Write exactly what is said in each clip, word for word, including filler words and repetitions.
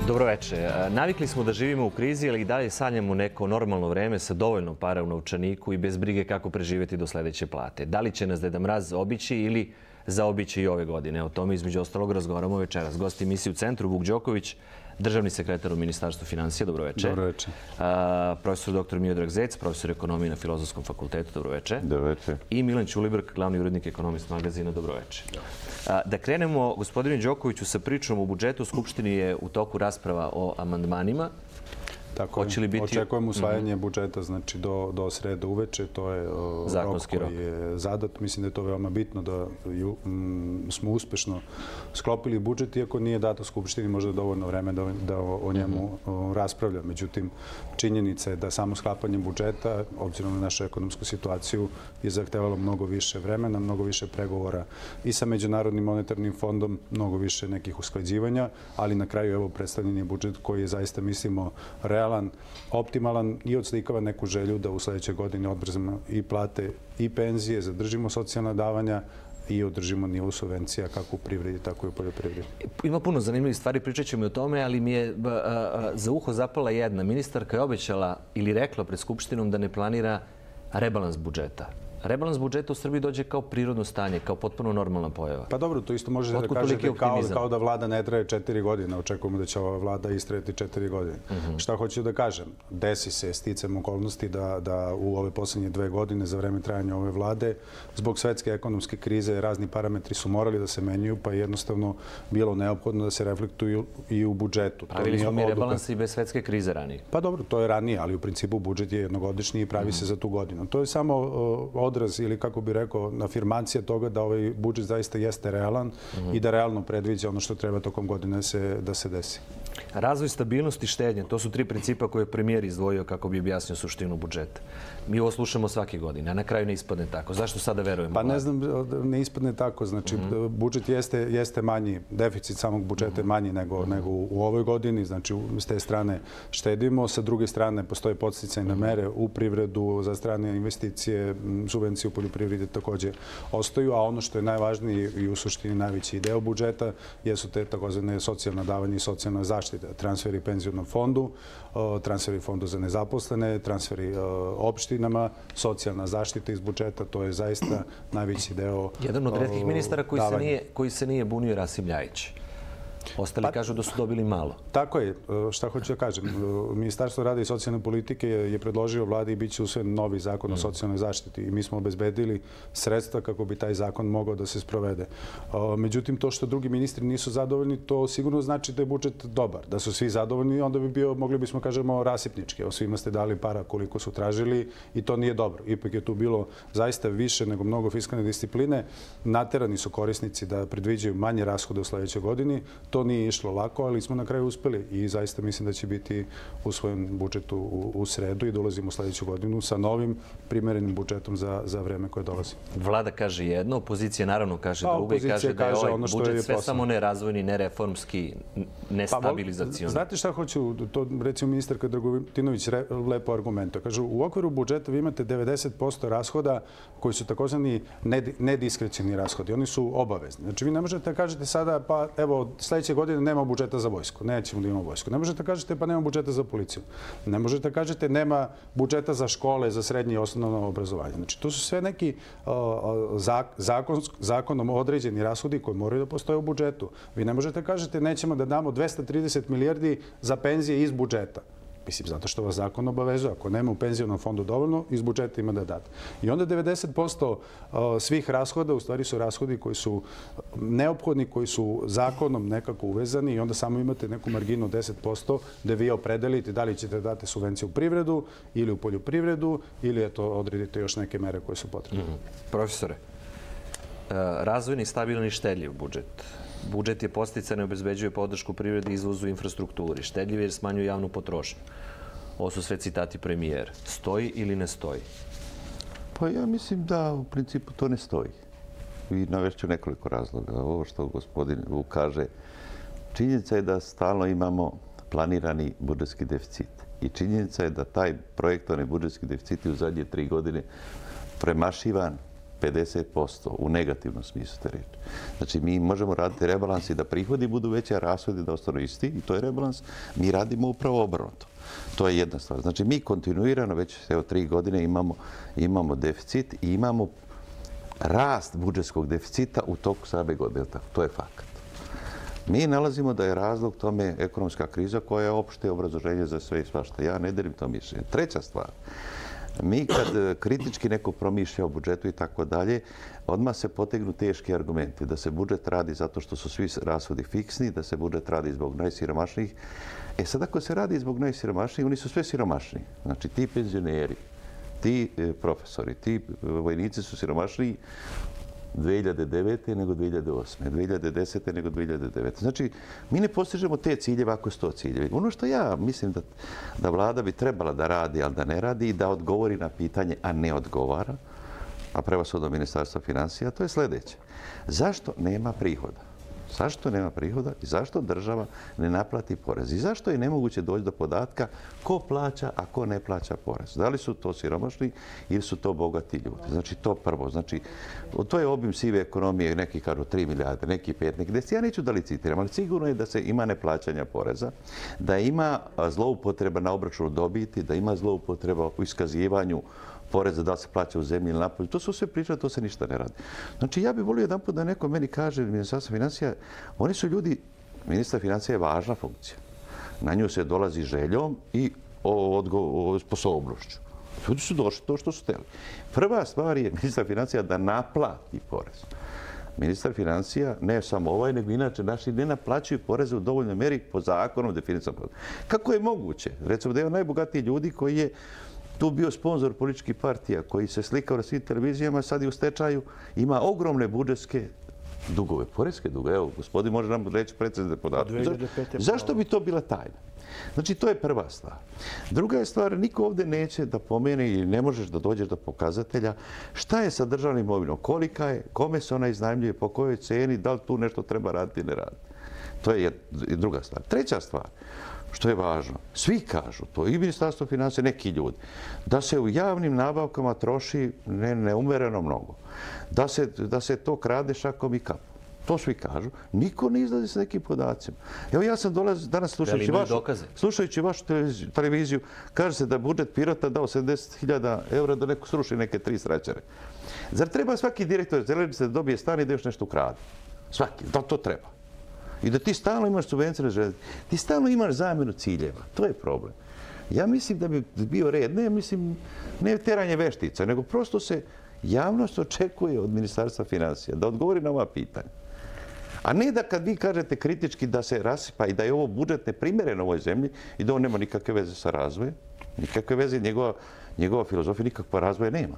Dobroveče. Navikli smo da živimo u krizi, ali i dalje sanjamo neko normalno vreme sa dovoljno para u novčaniku i bez brige kako preživjeti do sledeće plate. Da li će nas Deda Mraz obići ili zaobići i ove godine? O tome između ostalog razgovaramo večeras. Gosti emisije u centru Vuk Đoković, državni sekretar u Ministarstvu finansija. Dobroveče. Dobroveče. Profesor doktor Miodrag Zec, profesor ekonomije na Filozofskom fakultetu. Dobroveče. Dobroveče. I Milan Ćulibrk, glavni urednik Ekonomist magazina. Dobroveče. Da krenemo, gospodinu Đokoviću, sa pričom o budžetu. U Skupštini je u toku rasprava o amandmanima. Tako je. Očekujemo usvajanje budžeta znači do, do srede uveče. To je rok koji je zadat. Mislim da je to veoma bitno da m, smo uspešno sklopili budžet, iako nije dato Skupštini možda dovoljno vreme da, da o njemu o, raspravlja. Međutim, činjenica je da samo sklapanje budžeta, obzirom na našu ekonomsku situaciju, je zahtevalo mnogo više vremena, mnogo više pregovora i sa Međunarodnim monetarnim fondom, mnogo više nekih usklađivanja, ali na kraju evo predstavljen je budžet koji je zaista, mislimo, realan, optimalan i odslikava neku želju da u sledećoj godini odbrzamo i plate i penzije, zadržimo socijalna davanja i održimo nivo subvencija kako u privredi, tako i u poljoprivredi. Ima puno zanimljivih stvari, pričat ćemo i o tome, ali mi je za uho zapala jedna. Ministarka je obećala ili rekla pred Skupštinom da ne planira rebalans budžeta. Rebalans budžeta u Srbiji dođe kao prirodno stanje, kao potpuno normalna pojava. Pa dobro, to isto možete da kažete kao, kao da vlada ne traje četiri godine. Očekujemo da će ova vlada istrajati četiri godine. Uh-huh. Šta hoću da kažem? Desi se sticam okolnosti da, da u ove posljednje dve godine za vreme trajanja ove vlade zbog svetske ekonomske krize razni parametri su morali da se menjaju, pa je jednostavno bilo neophodno da se reflektuju i u budžetu. Pravili smo mi rebalans i bez svetske krize ranije. Pa dobro, to je ranije, ali u principu budžet je jednogodišnji i pravi uh-huh. se za tu godinu. To je samo uh, odraz ili, kako bi rekao, afirmacija toga da ovaj budžet zaista jeste realan mm-hmm. i da realno predviđa ono što treba tokom godine se, da se desi. Razvoj, stabilnost i štednje, to su tri principa koje je premijer izdvojio kako bi objasnio suštinu budžeta. Mi ovo slušamo svake godine, a na kraju ne ispadne tako. Zašto sada verujemo? Pa ne znam, ne ispadne tako. Znači, mm-hmm. budžet jeste, jeste manji, deficit samog budžeta je manji nego, mm-hmm. nego u ovoj godini. Znači, s te strane štedimo, sa druge strane postoje podsticajne mm-hmm. mere u privredu, za strane investicije, subvencije u poljoprivredi također ostaju, a ono što je najvažnije i u suštini najveći deo budžeta jesu te takozvane socijalna davanja i socijalna zaštita. Transferi penzionom fondu, transferi fondu za nezaposlene, transferi opštinama, socijalna zaštita iz budžeta, to je zaista najveći deo. Jedan od retkih ministara koji se nije, koji se nije bunio Rasim Ljajić. Ostali pa, kažu da su dobili malo. Tako je. Šta hoću da kažem? Ministarstvo rada i socijalne politike je predložio vladi i bit će usvojen novi zakon mm. o socijalnoj zaštiti. I mi smo obezbedili sredstva kako bi taj zakon mogao da se sprovede. Međutim, to što drugi ministri nisu zadovoljni, to sigurno znači da je budžet dobar. Da su svi zadovoljni, onda bi bio, mogli bismo kažemo, rasipnički. O svima ste dali para koliko su tražili i to nije dobro. Ipak je tu bilo zaista više nego mnogo fiskalne discipline. Naterani su korisnici da predviđaju manje rashode u sledećoj godini. To nije išlo lako, ali smo na kraju uspeli i zaista mislim da će biti usvojen budžet u, u sredu i dolazimo u sledeću godinu sa novim primerenim budžetom za, za vreme koje dolazi. Vlada kaže jedno, opozicija naravno kaže drugo i kaže da je ovaj ono budžet je sve posao. Samo nerazvojni, nereformski, nestabilizacioni. Pa, znate šta hoću, to recimo ministarka Dragutinović lepo argumentuje. Kaže, u okviru budžeta vi imate devedeset posto rashoda koji su takozvani nediskrecijni rashodi. Oni su obavezni. Znači vi ne možete da kažete sada, pa evo, sledeće godine nema budžeta za vojsku. Nećemo da imamo vojsku. Ne možete da kažete pa nema budžeta za policiju. Ne možete da kažete nema budžeta za škole, za srednje i osnovno obrazovanje. Znači, to su sve neki uh, zakon, zakonom određeni rashodi koji moraju da postoje u budžetu. Vi ne možete da kažete nećemo da damo dvesta trideset milijardi za penzije iz budžeta. Mislim, zato što vas zakon obavezuje. Ako nema u penzionom fondu dovoljno, iz budžeta ima da date. I onda devedeset posto svih rashoda u stvari su rashodi koji su neophodni, koji su zakonom nekako uvezani i onda samo imate neku marginu od deset posto gde vi opredelite da li ćete dati subvencije u privredu ili u poljoprivredu ili eto, odredite još neke mere koje su potrebne. Mm-hmm. Profesore, razvojni, stabilni, štedljiv budžet. Budžet je podsticajan i obezbeđuje podršku privredi i izvozu infrastrukturi. Štedljiv jer smanjuje javnu potrošnju. Ovo su sve citati premijera. Stoji ili ne stoji? Pa ja mislim da u principu to ne stoji. I navešću nekoliko razloga. Ovo što gospodin Vuk kaže, činjenica je da stalno imamo planirani budžetski deficit. I činjenica je da taj projektovani budžetski deficit u zadnje tri godine premašivan pedeset posto u negativnom smislu te reči. Znači, mi možemo raditi rebalans i da prihodi budu veći, a rashodi da ostanu isti, i to je rebalans. Mi radimo upravo obrnuto. To je jedna stvar. Znači, mi kontinuirano već evo tri godine imamo, imamo deficit i imamo rast budžetskog deficita u toku same godine. To je fakat. Mi nalazimo da je razlog tome ekonomska kriza koja je opšte obrazloženje za sve i svašta. Ja ne delim to mišljenje. Treća stvar. Mi kad kritički neko promišlja o budžetu i tako dalje, odmah se potegnu teški argumenti da se budžet radi zato što su svi rashodi fiksni, da se budžet radi zbog najsiromašnijih. E sad ako se radi zbog najsiromašnijih, oni su sve siromašniji. Znači ti penzioneri, ti profesori, ti vojnici su siromašniji dve hiljade devete nego dve hiljade osme, dve hiljade desete nego dve hiljade devete. Znači, mi ne postižemo te ciljeve ako su to ciljevi. Ono što ja mislim da, da vlada bi trebala da radi, ali da ne radi i da odgovori na pitanje, a ne odgovara, a prevashodno Ministarstva finansija, to je sljedeće. Zašto nema prihoda? Zašto nema prihoda i zašto država ne naplati porez? I zašto je nemoguće doći do podatka ko plaća, a ko ne plaća porez? Da li su to siromašni ili su to bogati ljudi? Znači, to prvo. Znači, to je obim sive ekonomije, neki kažu tri milijarde, neki pet, neki deset. Ja neću da licitiram, ali sigurno je da se ima neplaćanja poreza, da ima zloupotreba na obračunu dobiti, da ima zloupotreba u iskazivanju poreza da se plaća u zemlji ili napolju. To su sve priče, to se ništa ne radi. Znači, ja bih volio jedan put da neko meni kaže, Ministarstvo financija, oni su ljudi, ministar financija je važna funkcija. Na nju se dolazi željom i sposobnošću. Ljudi su došli to što su htjeli. Prva stvar je ministar financija da naplati porez. Ministar financija, ne samo ovaj, nego inače naši ne naplaćuju poreze u dovoljnoj meri po zakonu definicijom. Kako je moguće? Recimo da je najbogatiji ljudi koji je tu bio sponsor političkih partija koji se slikao na svim televizijama, sad i u stečaju, ima ogromne budžetske dugove, poreske dugove. Evo, gospodin može nam reći precizne podatke. Zašto bi to bila tajna? Znači, to je prva stvar. Druga je stvar, niko ovdje neće da pomene ili ne možeš da dođeš do pokazatelja šta je sa državnim imovinom, kolika je, kome se ona iznajmljuje, po kojoj ceni, da li tu nešto treba raditi ili ne raditi. To je druga stvar. Treća stvar, što je važno, svi kažu, to i Ministarstvo financija, neki ljudi, da se u javnim nabavkama troši neumereno mnogo, da se, da se to krade šakom i kapom. To svi kažu. Niko ne izlazi sa nekim podacima. Evo ja sam dolazio danas slušajući vašu, slušajući vašu televiziju, kaže se da budžet Pirota dao sedamdeset hiljada eura da neko sruši neke tri straćare. Zar treba svaki direktor Železnice da dobije stan i da još nešto ukrade? Svaki. Da to treba. I da ti stalno imaš subvencije na železnici. Ti stalno imaš zamjenu ciljeva. To je problem. Ja mislim da bi bio red, ne mislim, ne teranje veštica, nego prosto se javnost očekuje od Ministarstva financija da odgovori na ova pitanja. A ne da kad vi kažete kritički da se rasipa i da je ovo budžet neprimjeren ovoj zemlji i da on nema nikakve veze sa razvojem, nikakve veze, njegova, njegova filozofija nikakva razvoja nema.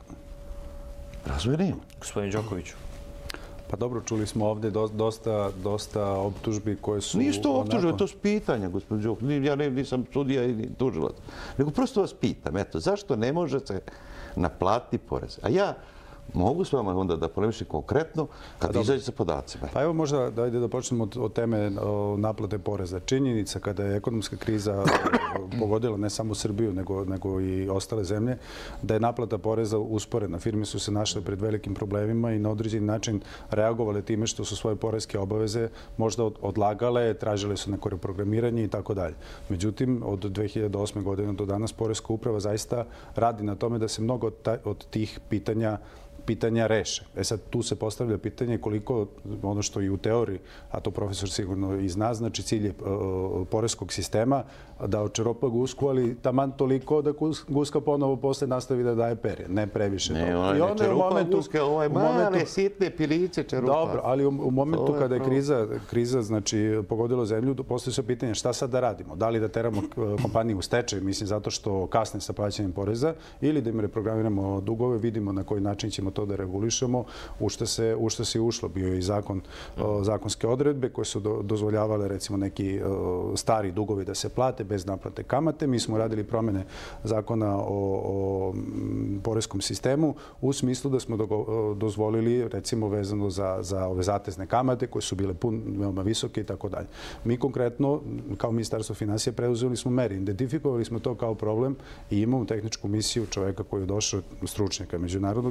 Razvoja nema. Gospodin Đokoviću. Pa dobro, čuli smo ovdje dosta, dosta optužbi koje su... Nisu to optužbe, to su pitanja, gospodin Đoković. Ja ne, nisam sudija i tužilac. Nego prosto vas pitam, eto, zašto ne može se naplatiti porez? A ja mogu s vama onda da polemišem konkretno kad izađe sa podacima. Pa evo možda da, da počnemo od, od teme o naplate poreza. Činjenica kada je ekonomska kriza pogodila ne samo Srbiju nego, nego i ostale zemlje, da je naplata poreza usporena. Firme su se našle pred velikim problemima i na određeni način reagovale time što su svoje poreske obaveze možda odlagale, tražile su neko reprogramiranje i tako dalje. Međutim, od dve hiljade osme godine do danas Poreska uprava zaista radi na tome da se mnogo od tih pitanja pitanja reše. E sad, tu se postavlja pitanje koliko ono što i u teoriji, a to profesor sigurno i zna, znači cilj je poreskog sistema da očeropa gusku, ali taman toliko da guska ponovo posle nastavi da daje perje. Ne previše ne, toga. Ona ne čeropa guske, ovo je male sitne pilice čeropa. Dobro, ali u, u momentu kada je kriza, kriza znači, pogodila zemlju, postoji se pitanje šta sad da radimo. Da li da teramo kompaniju u stečaj, mislim, zato što kasne sa plaćanjem poreza, ili da im reprogramiramo dugove, vidimo na koji način ćemo to da regulišemo, u što se, u što se ušlo. Bio je i zakon, zakonske odredbe koje su do, dozvoljavale recimo neki stari dugovi da se plate bez naplate kamate. Mi smo radili promjene zakona o, o poreskom sistemu u smislu da smo dogo, dozvolili recimo vezano za, za ove zatezne kamate koje su bile pun, veoma visoke i tako dalje. Mi konkretno kao Ministarstvo financija preuzeli smo meri, identifikovali smo to kao problem i imamo tehničku misiju čoveka koji je došao, stručnjaka međunarodnog, koji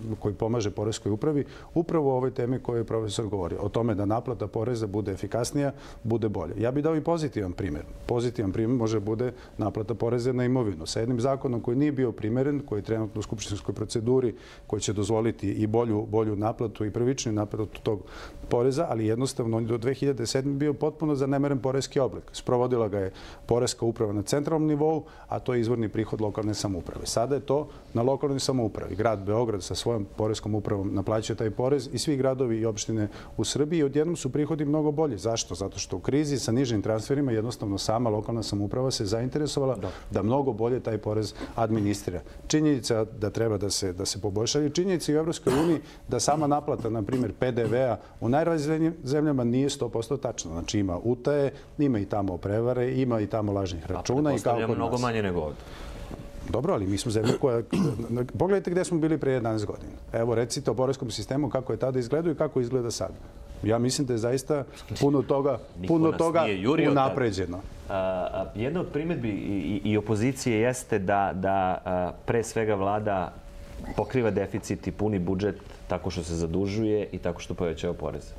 pomaže poreskoj upravi upravo o ovoj temi koju je profesor govorio. O tome da naplata poreza bude efikasnija, bude bolje. Ja bih dao i pozitivan primjer. Pozitivan primjer može bude naplata poreza na imovinu. Sa jednim zakonom koji nije bio primjeren, koji je trenutno u skupštinskoj proceduri, koji će dozvoliti i bolju, bolju naplatu i prvičnu naplatu tog poreza, ali jednostavno on do dve hiljade sedme bio potpuno zanemeren poreski oblik. Sprovodila ga je poreska uprava na centralnom nivou, a to je izvorni prihod lokalne samouprave. Sada je to na lokalnoj samoupravi. Grad Beograd sa svojom poreskom upravom naplaćuje taj porez i svi gradovi i opštine u Srbiji. Odjednom su prihodi mnogo bolji. Zašto? Zato što u krizi sa nižim transferima jednostavno sama lokalna samouprava se zainteresovala da, da mnogo bolje taj porez administrira. Činjenica da treba da se, da se poboljšaju. Činjenica i u Evropskoj uniji da sama naplata, na primjer, P D V-a u najrazvijenijim zemljama nije sto posto tačna. Znači ima utaje, ima i tamo prevare, ima i tamo lažnih računa. I kao kod mnogo manje nego ovdje. Dobro, ali mi smo zemlja koja... Pogledajte gdje smo bili prije jedanaest godina. Evo, recite o poreskom sistemu kako je tada izgledao i kako izgleda sad. Ja mislim da je zaista puno toga, puno toga unapređeno. Jedna od primjedbi i opozicije jeste da, da pre svega vlada pokriva deficit i puni budžet tako što se zadužuje i tako što povećava poreze.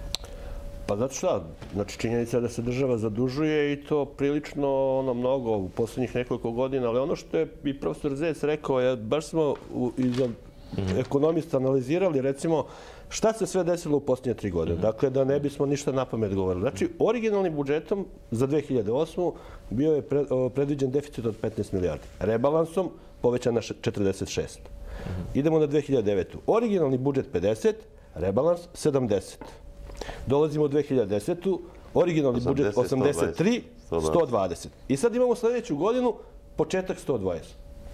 Pa zato šta? Znači, činjenica je da se država zadužuje i to prilično ono mnogo u posljednjih nekoliko godina, ali ono što je i profesor Zec rekao, je, baš smo iz ekonomista analizirali, recimo, šta se sve desilo u posljednje tri godine. Dakle, da ne bismo ništa na pamet govorili. Znači, originalnim budžetom za dve hiljade osmu bio je predviđen deficit od petnaest milijardi. Rebalansom povećan na četrdeset šest. Idemo na dve hiljade devetu. Originalni budžet pedeset, rebalans sedamdeset. Dolazimo u dve hiljade desetu. Originalni budžet osamdeset tri, sto dvadeset. I sad imamo sljedeću godinu, početak sto dvadeset.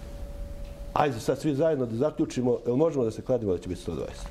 Ajde sad svi zajedno da zaključimo, jel možemo da se kladimo da će biti sto dvadeset?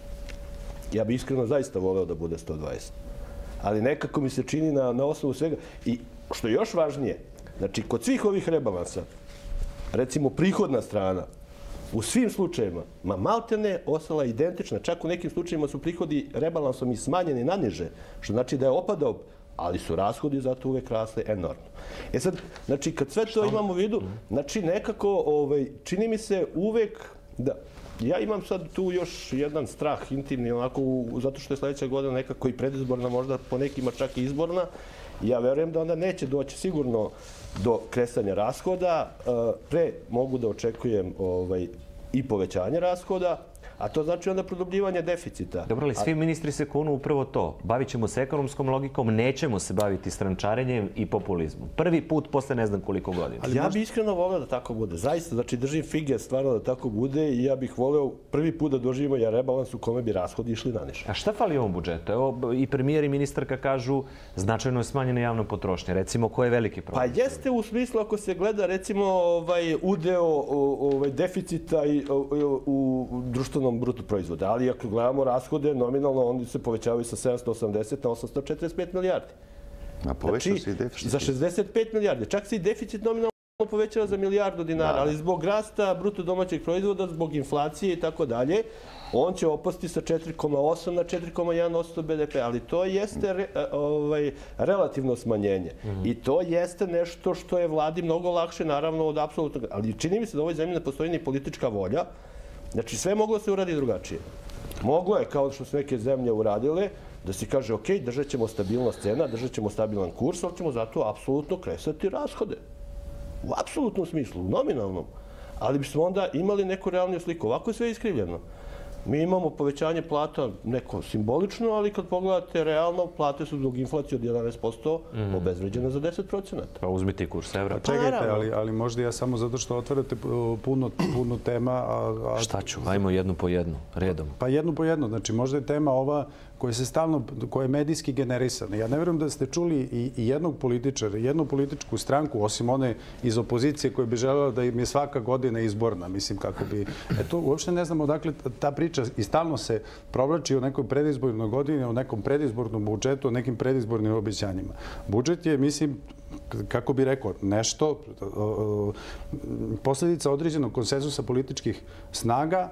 Ja bih iskreno zaista voleo da bude sto dvadeset. Ali nekako mi se čini na, na osnovu svega. I što je još važnije, znači kod svih ovih rebalansa, recimo prihodna strana, u svim slučajevima, ma maltene ostala identična. Čak u nekim slučajevima su prihodi rebalansom i smanjeni na niže, što znači da je opadao, ali su rashodi zato uvek rasli enormno. E sad, znači, kad sve to imamo u vidu, znači nekako, ovaj, čini mi se uvek da... Ja imam sad tu još jedan strah intimni, onako, zato što je sljedeća godina nekako i predizborna, možda po nekima čak i izborna. Ja verujem da onda neće doći sigurno do kresanja rashoda. Pre mogu da očekujem ovaj, i povećanje rashoda, a to znači onda produbljivanje deficita. Dobro, ali svi ministri se kunu upravo to. Bavit ćemo se ekonomskom logikom, nećemo se baviti strančarenjem i populizmom. Prvi put posle ne znam koliko godina. Ja bih iskreno voleo da tako bude. Zaista, znači držim fige stvarno da tako bude i ja bih voleo prvi put da doživimo ja rebalans u kome bi rashodi išli na niže. A šta fali ovom budžetu? Evo, i premijer i ministarka kažu značajno je smanjena javna potrošnja. Recimo, ko je veliki problem? Pa jeste u smislu ako se gleda recimo ovaj udeo ovaj deficita i u društvenom bruto proizvoda, ali ako gledamo rashode, nominalno oni se povećavaju sa sedamsto osamdeset na osamsto četrdeset pet milijardi. A povećao se i deficit? Za šezdeset pet milijardi. Čak se i deficit nominalno povećava za milijardu dinara, ali zbog rasta bruto domaćeg proizvoda, zbog inflacije i tako dalje, on će opasti sa četiri zarez osam na četiri zarez jedan posto B D P, ali to jeste re, ovaj, relativno smanjenje. Mm-hmm. I to jeste nešto što je vladi mnogo lakše, naravno, od apsolutnog. Ali čini mi se da u ovoj zemlji ne postoji ni politička volja. Znači, sve moglo se uradi drugačije. Moglo je, kao što su neke zemlje uradile, da se kaže, ok, držat ćemo stabilnost cena, držat ćemo stabilan kurs, ali ćemo zato apsolutno kresati rashode. U apsolutnom smislu, u nominalnom. Ali bismo onda imali neku realniju sliku. Ovako je sve iskrivljeno. Mi imamo povećanje plata neko simbolično, ali kad pogledate realno, plate su zbog inflacije od jedanaest posto mm. obezvređene za deset procenata. Pa uzmite kurs evra. Pa čekajte, ali, ali možda ja samo zato što otvarate puno, puno tema... A, a... Šta ću? Ajmo jednu po jednu, redom. Pa jednu po jednu. Znači, možda je tema ova koja se stalno, koja je medijski generisana. Ja ne vjerujem da ste čuli i, i jednog političara, jednu političku stranku, osim one iz opozicije koja bi željela da im je svaka godina izborna. Mislim, kako bi... E to uopšte ne znamo odakle ta priča i stalno se provlači u nekoj predizbornoj godini, u nekom predizbornom budžetu, u nekim predizbornim obećanjima. Budžet je, mislim, kako bi rekao, nešto, posljedica određenog konsenzusa političkih snaga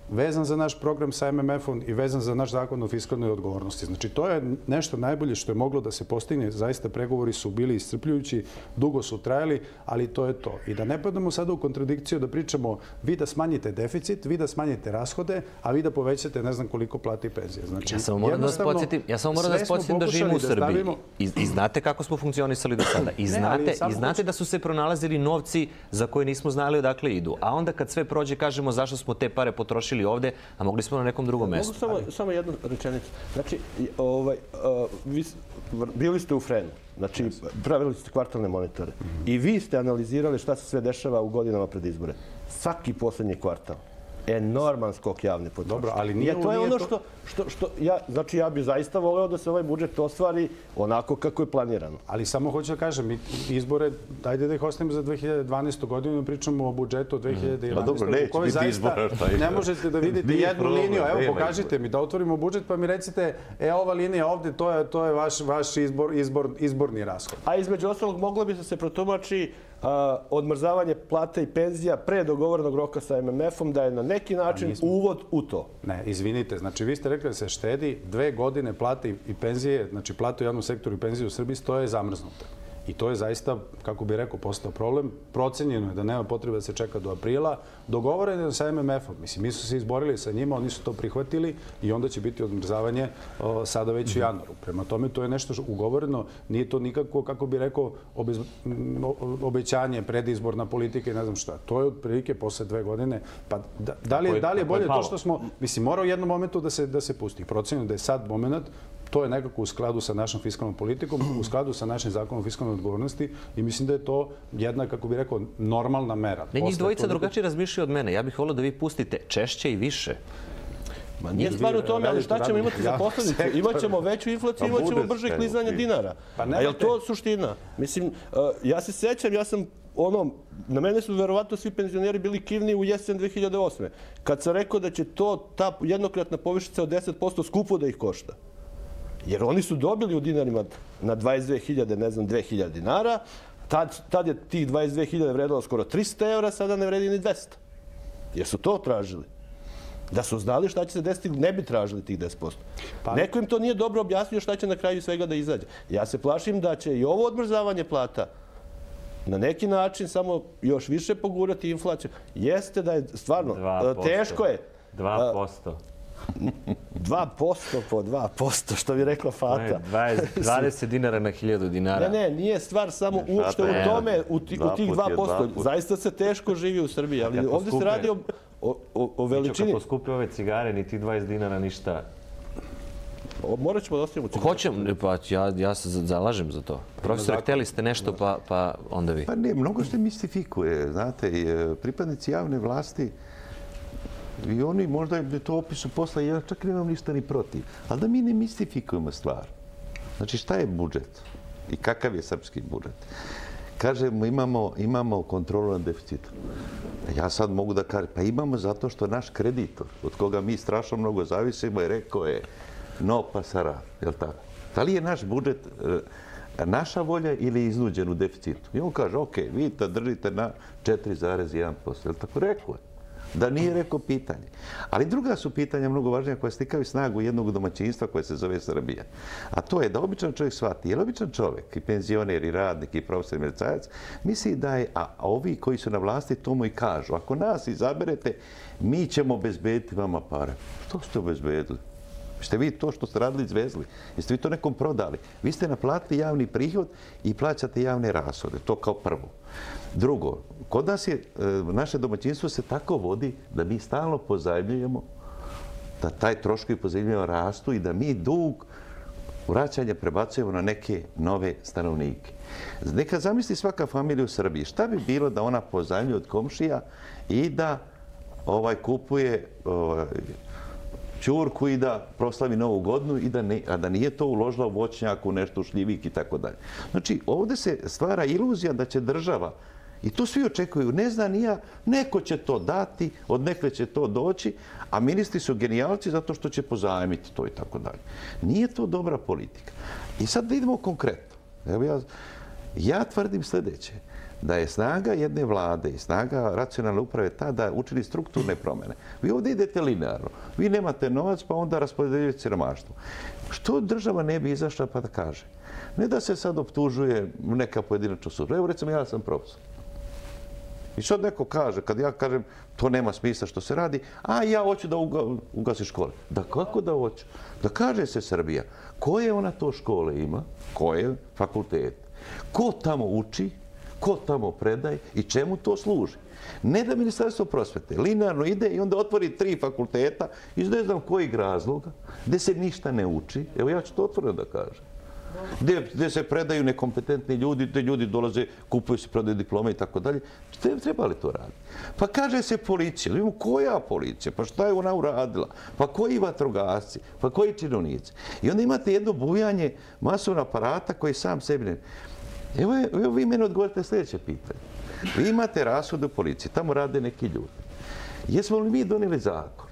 vezan za naš program sa M M F-om i vezan za naš zakon o fiskalnoj odgovornosti. Znači, to je nešto najbolje što je moglo da se postigne. Zaista pregovori su bili iscrpljujući, dugo su trajali, ali to je to. I da ne padamo sada u kontradikciju da pričamo vi da smanjite deficit, vi da smanjite rashode, a vi da povećate ne znam koliko plati penzije. Znači, ja samo moram da vas podsjetim, ja samo moram da vas podsjetim da živimo u Srbiji. I, I znate kako smo funkcionisali do sada. I znate, ne, i znate da su se pronalazili novci za koje nismo znali odakle idu. A onda kad sve prođe, kažemo zašto smo te pare potrošili ovde, a mogli smo na nekom drugom mestu. Mogu samo, ali... samo jednu rečenicu. Znači, ovaj, uh, vi bili ste u Frenu. Znači, yes. pravili ste kvartalne monitore. Mm -hmm. I vi ste analizirali šta se sve dešava u godinama pred izbore. Svaki poslednji kvartal. Enorman skok javne potrošnje. Dobro, ali nije, to je nije ono to... što, što, što ja, znači ja bih zaista voleo da se ovaj budžet ostvari onako kako je planirano. Ali samo hoću da kažem, izbore, dajde da ih ostavimo za dve hiljade dvanaestu godinu, pričamo o budžetu od dve hiljade jedanaeste. Pa dobro, neće biti izbora. Ne možete da vidite jednu liniju. Evo, pokažite mi, da otvorimo budžet pa mi recite, e, ova linija ovde, to je, to je vaš, vaš izbor, izbor, izborni rashod. A između ostalog, moglo bi se protumači Uh, odmrzavanje plata i penzija pre dogovorenog roka sa M M F-om, da je na neki način uvod u to. Ne, izvinite. Znači, vi ste rekli da se štedi dve godine plate i penzije, znači plate u javnom sektoru i penzije u Srbiji, stoje zamrznute. I to je zaista, kako bih rekao, postao problem. Procenjeno je da nema potrebe da se čeka do aprila. Dogovoreno je sa M M F-om. Mislim, mi su se izborili sa njima, oni su to prihvatili i onda će biti odmrzavanje o, sada već u januaru. Prema tome, to je nešto ugovoreno. Nije to nikako, kako bih rekao, obez, obećanje, predizborna politika i ne znam šta. To je otprilike posle dve godine. Pa da, da, li, je, da li je bolje to što smo... Mislim, mora u jednom momentu da se, da se pusti. Procenjeno da je sad moment. To je nekako u skladu sa našom fiskalnom politikom, u skladu sa našim zakonom o fiskalnoj odgovornosti i mislim da je to jedna, kako bih rekao, normalna mera. Ne, njih dvojica drugačije razmišljaju od mene. Ja bih volio da vi pustite češće i više. Ma nije stvar u tome, ali šta ćemo imati za posljedicu? Imaćemo veću inflaciju, imaćemo brže klizanje dinara. A je li to suština? Mislim, ja se sećam, ja sam ono, na mene su verovatno svi penzioneri bili kivni u jesen dve hiljade osme. Kad sam rekao da će to, ta jednokratna povišica od deset posto skupo da ih košta. Jer oni su dobili u dinarima na dvadeset dve hiljade, ne znam, dve hiljade dinara. Tad, tad je tih dvadeset dve hiljade vredilo skoro trista evra, sada ne vredi ni dvesta. Jer su to tražili. Da su znali šta će se desiti, ne bi tražili tih deset posto. Pa... Neko im to nije dobro objasnio šta će na kraju svega da izađe. Ja se plašim da će i ovo odmrzavanje plata na neki način samo još više pogurati inflaciju. Jeste da je stvarno teško je. dva posto. dva posto po dva posto, što bi rekla Fata. dvadeset dinara na hiljadu dinara. Ne, ne, nije stvar samo uopšte u tome, u tih dva posto. Zaista se teško živi u Srbiji, ali ovdje se radi o veličini. Kako skupe ove cigare, ni tih dvadeset dinara, ništa. Morat ćemo da ostavimo cigare. Hoćem, pa ja se zalažem za to. Profesor, hteli ste nešto, pa onda vi. Pa ne, mnogo se mistifikuje. Znate, pripadnici javne vlasti i oni možda je to opisu posla, ja čak nemam ništa ni protiv. Ali da mi ne mistifikujemo stvar. Znači, šta je budžet? I kakav je srpski budžet? Kažemo, imamo, imamo kontrolu nad deficitom. Ja sad mogu da kažem, pa imamo zato što naš kreditor, od koga mi strašno mnogo zavisimo, je rekao je no pasara, je li tako? Da li je naš budžet naša volja ili je iznuđen u deficitu? I on kaže, ok, vi to držite na četiri zarez jedan posto. Je li tako? Rekao je. Da nije rekao pitanje. Ali druga su pitanja mnogo važnija koja stikaju snagu jednog domaćinstva koje se zove Srbija. A to je da običan čovjek shvati, jer običan čovjek, i penzioner, i radnik, i profesor, i milicajac, misli da je, a ovi koji su na vlasti tomu i kažu, ako nas izaberete, mi ćemo obezbediti vama pare. Što ste obezbedili? Ste vi to što ste radili izvezli? Jeste vi to nekom prodali? Vi ste naplatili javni prihod i plaćate javne rashode. To kao prvo. Drugo, kod nas je, naše domaćinstvo se tako vodi da mi stalno pozajmljujemo, da taj troškovi pozajmljujemo rastu i da mi dug vraćanja prebacujemo na neke nove stanovnike. Neka zamisli svaka familija u Srbiji. Šta bi bilo da ona pozajmljuje od komšija i da ovaj kupuje ovaj, ćurku i da proslavi Novu godinu, i da ne, a da nije to uložila u voćnjaku, nešto u šljivik i tako dalje. Znači, ovdje se stvara iluzija da će država, i to svi očekuju, ne zna ni ja, neko će to dati, od nekle će to doći, a ministri su genijalci zato što će pozajmiti to i tako dalje. Nije to dobra politika. I sad da idemo konkretno. Evo ja, ja tvrdim sljedeće, da je snaga jedne vlade i snaga racionalne uprave ta da učini strukturne promjene. Vi ovdje idete linearno. Vi nemate novac, pa onda raspodeljujete siromaštvo. Što država ne bi izašla pa da kaže? Ne da se sad optužuje neka pojedinačna sudba. Evo, recimo, ja sam profesor. I sad neko kaže, kad ja kažem to nema smisla što se radi, a ja hoću da ugasi škole. Da kako da hoću? Da kaže se Srbija, koje ona to škole ima, koje fakultete, ko tamo uči, ko tamo predaje i čemu to služi. Ne da Ministarstvo prosvete linearno ide i onda otvori tri fakulteta iz ne znam kojih razloga, gde se ništa ne uči. Evo ja ću to otvoreno da kažem. Gde se predaju nekompetentni ljudi, gde ljudi dolaze, kupuju se, predaju diplome i tako dalje. Treba li to raditi? Pa kaže se policija. Vidimo, koja policija? Pa šta je ona uradila? Pa koji vatrogasci? Pa koji činovnici? I onda imate jedno bujanje masovnog aparata koji sam sebi ne... Evo, evo vi mene odgovorite na sljedeće pitanje. Vi imate rashode u policiji, tamo rade neki ljudi. Jesmo li mi donijeli zakon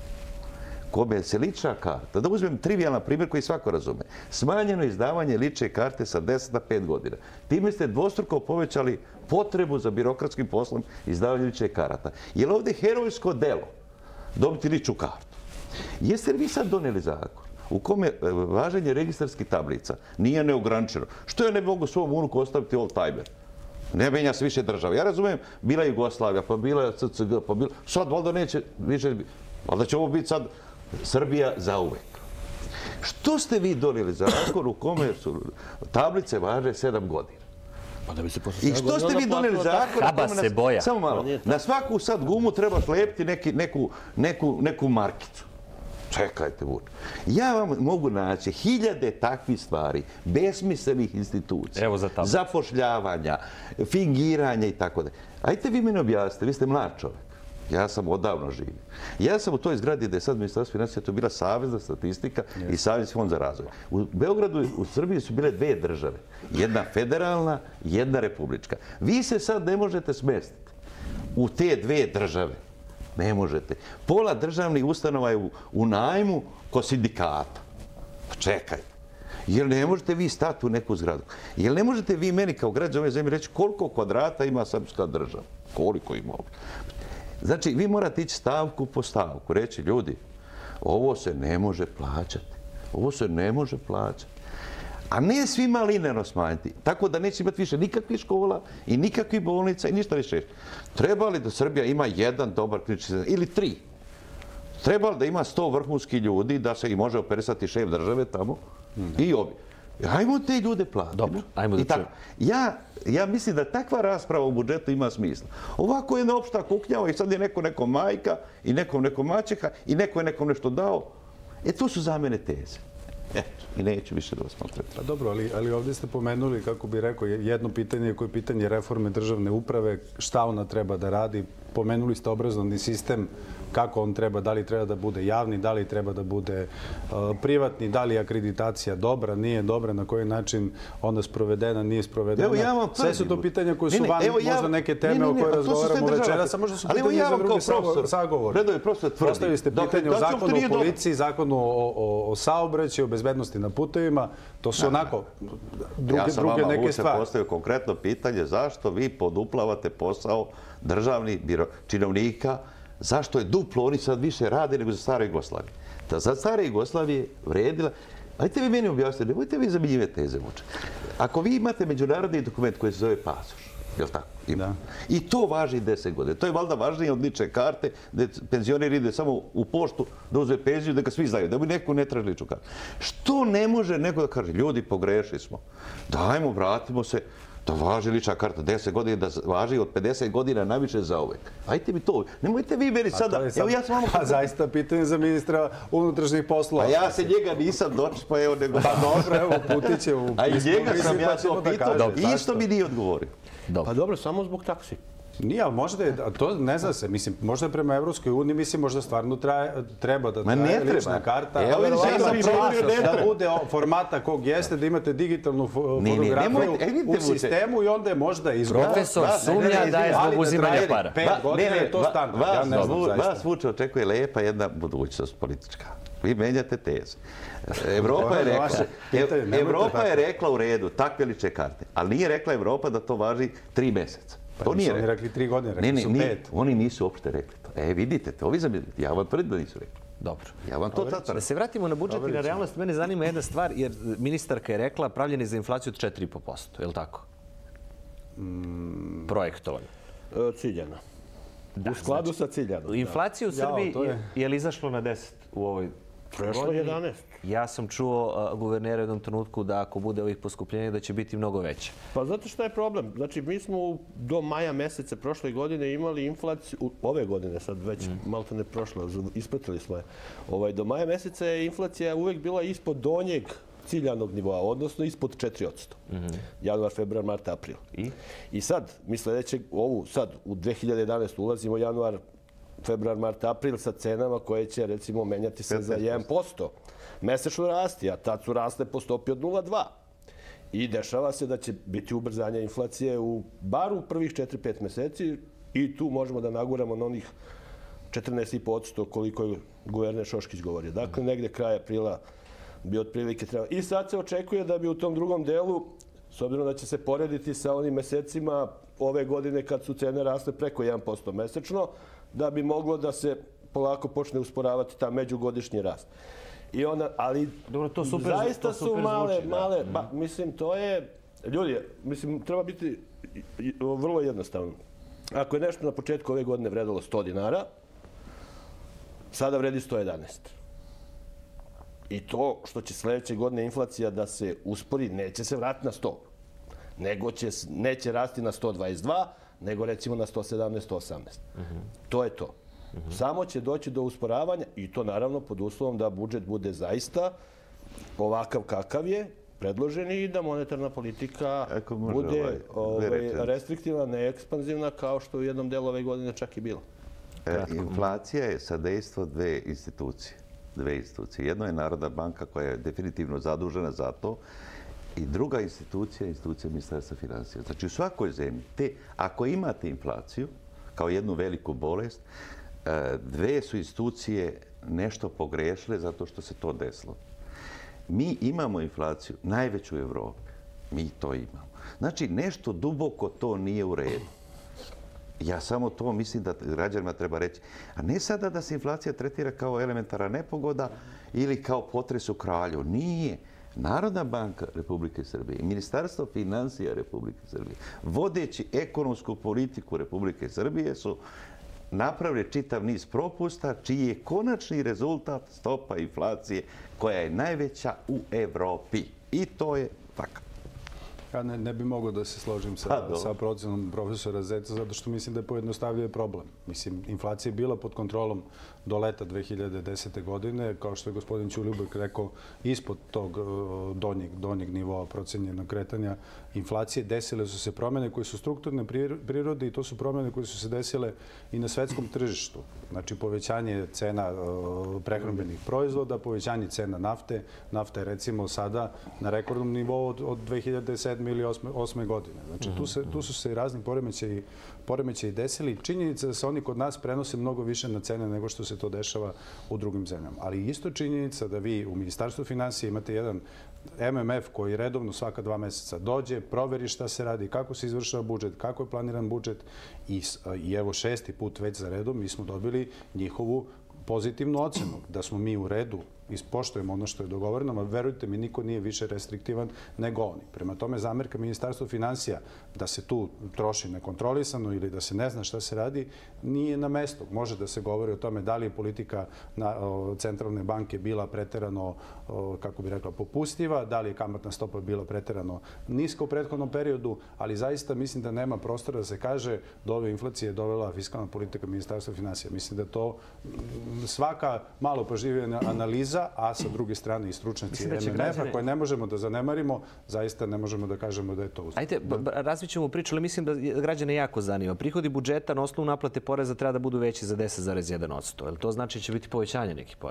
kome se lična karta, da uzmem trivialan primjer koji svako razume, smanjeno izdavanje lične karte sa deset na pet godina. Time ste dvostruko povećali potrebu za birokratskim poslom izdavanja lične karata. Je li ovdje herojsko delo dobiti ličnu kartu? Jeste li vi sad donijeli zakon u kome važenje registarskih tablica nije neograničeno? Što ja ne mogu svom unuku ostaviti old-timer? Ne menja se više država. Ja razumijem, bila je Jugoslavija, pa bila je C C G, pa bila... Sad valjda neće više... Valjda će ovo biti sad Srbija zauvek. Što ste vi donijeli zakon u kome su tablice važe sedam godina? I što ste vi donijeli zakon? Haba se boja. Samo malo. Na svaku sad gumu treba slepiti neku markicu. Čekajte, Vuč. Ja vam mogu naći hiljade takvih stvari, besmislenih institucija, zapošljavanja, fingiranja i tako da. Ajte vi mene objasnite, vi ste mlad čovjek. Ja sam odavno živio. Ja sam u toj zgradi gde je sad Ministarstvo financija, to je bila Savezna statistika i Savezni fond za razvoj. U Beogradu, u Srbiji su bile dve države. Jedna federalna, jedna republička. Vi se sad ne možete smestiti u te dve države. Ne možete. Pola državnih ustanova je u najmu ko sindikata. Čekajte. Jer ne možete vi stati u neku zgradu? Jer ne možete vi meni kao građan ove zemlje reći koliko kvadrata ima srpska država? Koliko ima ovdje? Znači, vi morate ići stavku po stavku. Reći, ljudi, ovo se ne može plaćati. Ovo se ne može plaćati. A ne svima linearno smanjiti. Tako da neće imati više nikakvih škola i nikakvih bolnica i ništa više. Treba li da Srbija ima jedan dobar klinički centar ili tri? Treba li da ima sto vrhunskih ljudi da se i može operisati šef države tamo i ovi? Ajmo te ljude platiti. Dobro, ajmo da čujem. Ja mislim da takva rasprava u budžetu ima smisla. Ovako je jedna opšta kuknjava i sad je neko nekom majka i nekom nekom maćeha i neko je nekom nešto dao. E, to su za mene teze. Eto, i neću više da vas maltretirati. Dobro, ali ovdje ste pomenuli, kako bi rekao, jedno pitanje koje je pitanje reforme državne uprave, šta ona treba da radi. Pomenuli ste obrazovni sistem, kako on treba, da li treba da bude javni, da li treba da bude privatni, da li je akreditacija dobra, nije dobra, na koji način ona sprovedena, nije sprovedena. Sve su to pitanja koje su van možda neke teme o koje razgovaramo večeras, a možda su pitanje za drugi sagovor. Postavili ste pitanje o zakonu o policiji, zakonu o saobraćaju, o bezbednosti na putevima. To su onako druge neke stvari. Ja sam vama uče postavio konkretno pitanje zašto vi poduplavate posao državnih činovnika, zašto je duplo, oni sad više rade nego za stare Jugoslavije. Da za stare Jugoslavije vredila... Ajte vi meni objasniti, nemojte vi zamijenjivati teze, Vuče. Ako vi imate međunarodni dokument koji se zove pasoš, je li tako? I to važi deset godina. To je valjda važnije od lične karte, gde penzioner ide samo u poštu da uzme penziju, da ga svi znaju, da bi neko ne traži ličnu kartu. Što ne može neko da kaže, ljudi, pogrešili smo, dajmo, vratimo se, da važi lična karta deset godina, da važi od pedeset godina najviše za uvek. Ajte mi to. Nemojte vi meni sada... A zaista pitanje za ministra unutrašnjih poslova. A ja se njega nisam doći, pa evo nego... Pa dobro, evo, putit će u pismu. A i njega sam ja to pitao. Isto mi nije odgovorio. Pa dobro, samo zbog taksi. Nije, ali možda je, to ne zna se, mislim, možda je prema Evropskoj uniji, mislim, možda stvarno treba da traje lična karta. Evo vidiš, ja sam govorio ne treba. Da bude formata kog jeste, da imate digitalnu fotografiju u sistemu i onda je možda izgleda. Profesor sumnja da je zbog uzimanja para. Pet godina je to standard. Vas, Vuče, očekuje lepa jedna budućnost politička. Vi menjate teze. Evropa je rekla, Evropa je rekla u redu, takve lične karte, ali nije rekla Evropa da to važi tri meseca. To nije rekli. Oni rekli tri godine, rekli su pet. Oni nisu uopšte rekli to. E, vidite, to vi zamislite. Ja vam tvrdim da nisu rekli. Dobro. Ja vam to tad Da se vratimo na budžet i na realnost, mene zanima jedna stvar, jer ministarka je rekla pravljeni za inflaciju od četiri i po posto, je li tako? Projektovan. Ciljano. U skladu sa ciljano. Inflacija u Srbiji je li izašlo na deset u ovoj Prešlo jedanaest. Ja sam čuo guvernera u jednom trenutku da ako bude ovih poskupljenja da će biti mnogo veće. Pa znate šta je problem? Znači, mi smo do maja meseca prošle godine imali inflaciju, ove godine sad već malo ne prošlo, ispratili smo je. Do maja meseca je inflacija uvek bila ispod donjeg ciljanog nivoa, odnosno ispod četiri posto. Januar, februar, mart, april. I sad, mi sledećeg, ovu sad u dve hiljade jedanaestu ulazimo januar, februar, mart, april sa cenama koje će, recimo, menjati se za jedan posto. Mesečno rasti, a tad su rasle po stopi od nula zarez dva. I dešava se da će biti ubrzanje inflacije u bar u prvih četiri do pet meseci i tu možemo da naguramo na onih četrnaest zarez pet posto koliko je guverner Šoškić govorio. Dakle, negde kraj aprila bi otprilike trebalo. I sad se očekuje da bi u tom drugom delu, s obzirom da će se porediti sa onim mesecima ove godine kad su cene rasle preko jedan posto mesečno, da bi moglo da se polako počne usporavati ta međugodišnji rast. I ona, ali dobro, to super, zaista to super su male, zvuči, male, ba, mislim, to je, ljudi, mislim, treba biti vrlo jednostavno. Ako je nešto na početku ove godine vredalo sto dinara, sada vredi sto jedanaest. I to što će sledeće godine inflacija da se uspori, neće se vratiti na sto. Nego će, neće rasti na sto dvadeset dva, nego recimo na sto sedamnaest, sto osamnaest. To je to. Samo će doći do usporavanja i to naravno pod uslovom da budžet bude zaista ovakav kakav je predložen i da monetarna politika bude restriktivna, ne ekspanzivna kao što u jednom delu ove godine čak i bila. Inflacija je sadejstvo dve institucije. Dve institucije. Jedno je Narodna banka koja je definitivno zadužena za to i druga institucija je institucija Ministarstva finansija. Znači u svakoj zemlji, te, ako imate inflaciju kao jednu veliku bolest, dve su institucije nešto pogrešile zato što se to desilo. Mi imamo inflaciju najveću u Evropi. Mi to imamo. Znači nešto duboko to nije u redu. Ja samo to mislim da građanima treba reći. A ne sada da se inflacija tretira kao elementarna nepogoda ili kao potres u Kralju. Nije. Narodna banka Republike Srbije i Ministarstvo finansija Republike Srbije, vodeći ekonomsku politiku Republike Srbije, su napravili čitav niz propusta čiji je konačni rezultat stopa inflacije koja je najveća u Evropi. I to je fakat. Ja ne, ne bi mogao da se složim sa, sa procenom profesora Zeca, zato što mislim da je pojednostavljuje problem. Mislim, inflacija je bila pod kontrolom do leta dve hiljade desete. godine, kao što je gospodin Ćuljubek rekao, ispod tog donjeg, donjeg nivoa procenjenog kretanja inflacije. Desile su se promjene koje su strukturne prirode i to su promjene koje su se desile i na svetskom tržištu. Znači, povećanje cena prehrambenih proizvoda, povećanje cena nafte. Nafta je recimo sada na rekordnom nivou od, od dve hiljade sedme ili osme. godine. Znači, tu, se, tu su se razni poremećaji, poremećaji desili. Činjenica da se oni kod nas prenose mnogo više na cene nego što se to dešava u drugim zemljama. Ali isto činjenica da vi u Ministarstvu finansija imate jedan M M F koji redovno svaka dva meseca dođe, proveri šta se radi, kako se izvršava budžet, kako je planiran budžet i, i evo šesti put već za redom mi smo dobili njihovu pozitivnu ocenu da smo mi u redu, ispoštujemo ono što je dogovoreno, ali verujte mi, niko nije više restriktivan nego oni. Prema tome, zamerka Ministarstva finansija da se tu troši nekontrolisano ili da se ne zna šta se radi, nije na mestu. Može da se govori o tome da li je politika na, o, centralne banke bila preterano, o, kako bi rekla, popustiva, da li je kamatna stopa bila preterano niska u prethodnom periodu, ali zaista mislim da nema prostora da se kaže do ove inflacije dovela fiskalna politika Ministarstva finansija. Mislim da to svaka malo pažljivija analiza, a sa druge strane i stručnjaci M M F-a koje ne možemo da zanemarimo, zaista ne možemo da kažemo da je to uspjeh. Ajde, razvit ćemo priču, ali mislim da građane jako zanima. Prihodi budžeta na osnovu naplate poreza treba da budu veći za deset zarez jedan posto. Jel to znači da će biti povećanje nekih poreza?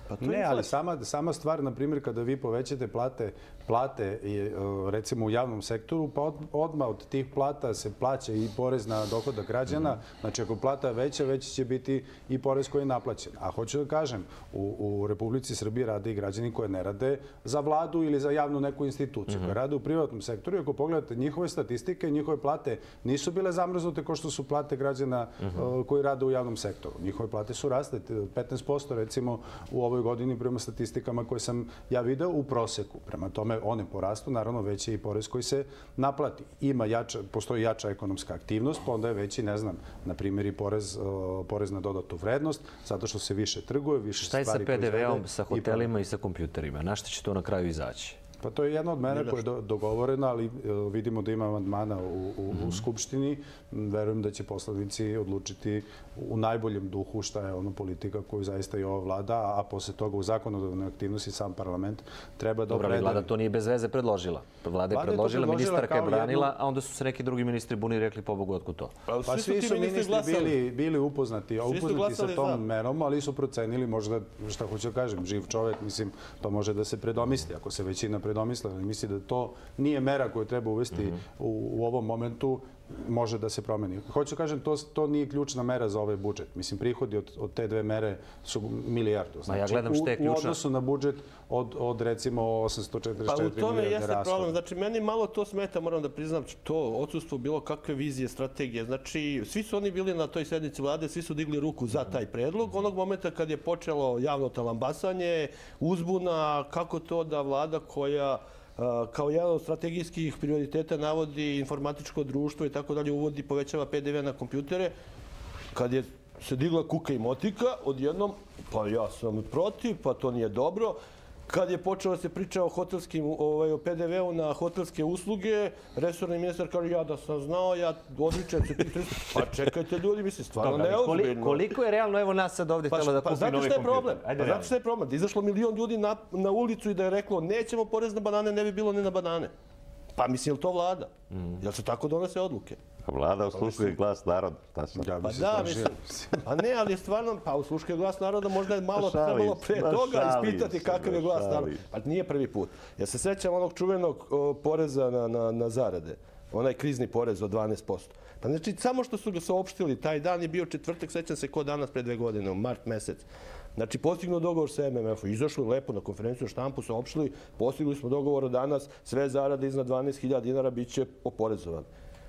Ne, ali sama, sama stvar, na primjer, kada vi povećate plate, plate recimo u javnom sektoru, pa od, odmah od tih plata se plaća i porez na dohodak građana. Znači, ako plata je veća, veći će biti i porez koji je naplaćen. A hoću da kažem, u, u Republici Srbiji rade i građani koje ne rade za vladu ili za javnu neku instituciju, koje rade u privatnom sektoru. I ako pogledate njihove statistike, njihove plate nisu bile zamrznute kao što su plate građana koji rade u javnom sektoru. Njihove plate su rasle petnaest posto recimo u ovoj godini prema statistikama koje sam ja video u proseku. Prema tome one porastu, naravno veći je i porez koji se naplati. Ima jača, postoji jača ekonomska aktivnost, pa onda je veći, ne znam, na primjer i porez, porez na dodatu vrednost, zato što se više trguje, više stvari proizvede. Šta je sa pe de veom, sa hotelima i, i sa kompjuterima? Na što će to na kraju izaći? Pa to je jedna od mera koja je do, dogovorena, ali vidimo da ima amandmana u, u, u Skupštini. Verujem da će poslanici odlučiti u najboljem duhu šta je ono politika koju zaista i ova vlada, a posle toga u zakonodavnoj aktivnosti sam parlament treba da opredeli. Dobro, vlada to nije bez veze predložila. Vlada je predložila, ministarka je branila, a onda su se neki drugi ministri bunili i rekli pobogu otkud to. Pa svi su ministri bili, bili upoznati, upoznati sa tom merom, ali su procenili možda, šta hoću da kažem, živ čovjek, mislim, to može da se predomisli, ako se većina predomisla, ali misli da to nije mera koju treba uvesti u, u ovom momentu, može da se promeni. Hoću kažem, to, to nije ključna mera za ovaj budžet. Mislim, prihodi od, od te dve mere su milijardu. Znači, ja gledam što je ključna. U odnosu na budžet od, od recimo osamsto četrdeset četiri milijarde rashoda. Pa u tome jeste problem. Znači, meni malo to smeta, moram da priznam, to odsustvo bilo kakve vizije, strategije. Znači, svi su oni bili na toj sednici vlade, svi su digli ruku za taj predlog. Onog momenta kad je počelo javno talambasanje, uzbuna, kako to da vlada koja kao jedan od strategijskih prioriteta navodi informatičko društvo i tako dalje, uvodi, povećava pe de ve na kompjutere. Kad je se digla kuka i motika, odjednom, pa ja sam protiv, pa to nije dobro. Kad je počelo se priča o hotelskim, ovaj, o pe de veu na hotelske usluge, resorni ministar kaže, ja da sam znao, ja odričem se tih tristo. Pa čekajte ljudi, mislim, stvarno neozbiljno. Koliko je realno, evo nas sad ovdje htjela da kupi novi kompjuter? Pa znate šta je problem? Da izašlo milion ljudi na, na ulicu i da je reklo, nećemo porez na banane, ne bi bilo ni na banane. Pa mislim, je li to vlada? Jel se tako donose odluke? Vlada osluškuje glas naroda. Ja pa da, mislim. Pa ne, ali stvarno, pa osluškuje glas naroda, možda je malo trebalo pre toga ispitati kakav je glas naroda. Pa nije prvi put. Ja se sećam onog čuvenog o, poreza na, na, na zarade. Onaj krizni porez od dvanaest posto. Pa znači, samo što su ga saopštili, taj dan je bio četvrtak, sećam se ko danas pre dve godine, u mart mesec. Znači, postignuo dogovor sa em em efom, izašli lepo na konferenciju štampu, saopštili, postigli smo dogovor danas, sve zarade iznad dvanaest hiljada dinara bit će oporezovane.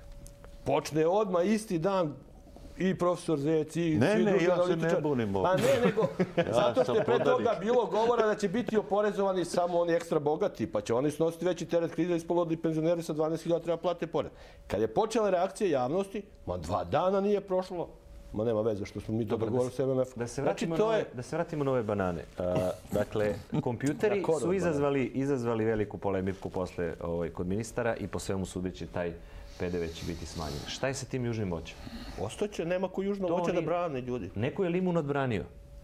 Počne odmah isti dan i profesor Zec i ne, ne, ja se ne bunim. Pa ne, nego zato što je pre toga bilo govora da će biti oporezovani samo oni ekstra bogati, pa će oni snositi veći teret krize, ispolo i penzioneri sa dvanaest hiljada treba plate porez. Kad je počela reakcija javnosti, ma dva dana nije prošlo, ma nema veze što smo mi to dogovorili s em em efom. Da se vratimo, znači, je... da se vratimo na ove banane. Uh, dakle, kompjuteri su izazvali, izazvali veliku polemiku posle ovaj, kod ministara i po svemu sudeći taj pe de ve će biti smanjen. Šta je sa tim južnim voćem? Ostaće, nema ko južno voće da brane ljudi. Neko je limun odbranio.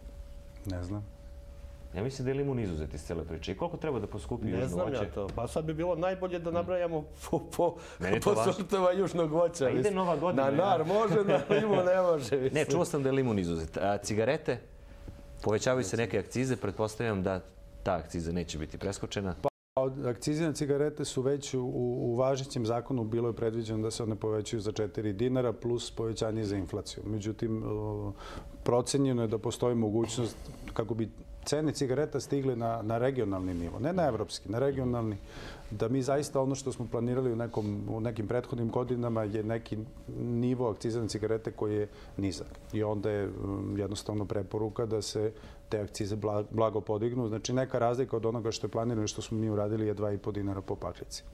Ne znam. Ja mislim da je limun izuzet iz cele priče. I koliko treba da poskupi južno voće? Ne znam ja to. Pa sad bi bilo najbolje da nabrajamo po, po, po sortova južnog voća. Pa ide nova godina. Na nar može, na limun ne može. Mislim. Ne, čuo sam da je limun izuzet. A cigarete? Povećavaju se neke akcize. Pretpostavljam da ta akciza neće biti preskočena. Akcize na cigarete su već u, u važećem zakonu bilo je predviđeno da se one povećaju za četiri dinara plus povećanje za inflaciju. Međutim, procenjeno je da postoji mogućnost kako bi cene cigareta stigle na, na regionalni nivo, ne na evropski, na regionalni, da mi zaista ono što smo planirali u, nekom, u nekim prethodnim godinama je neki nivo akciza na cigarete koji je nizak. I onda je jednostavno preporuka da se te akcize blago podignu. Znači neka razlika od onoga što je planirano i što smo mi uradili je dva i po dinara po paklici.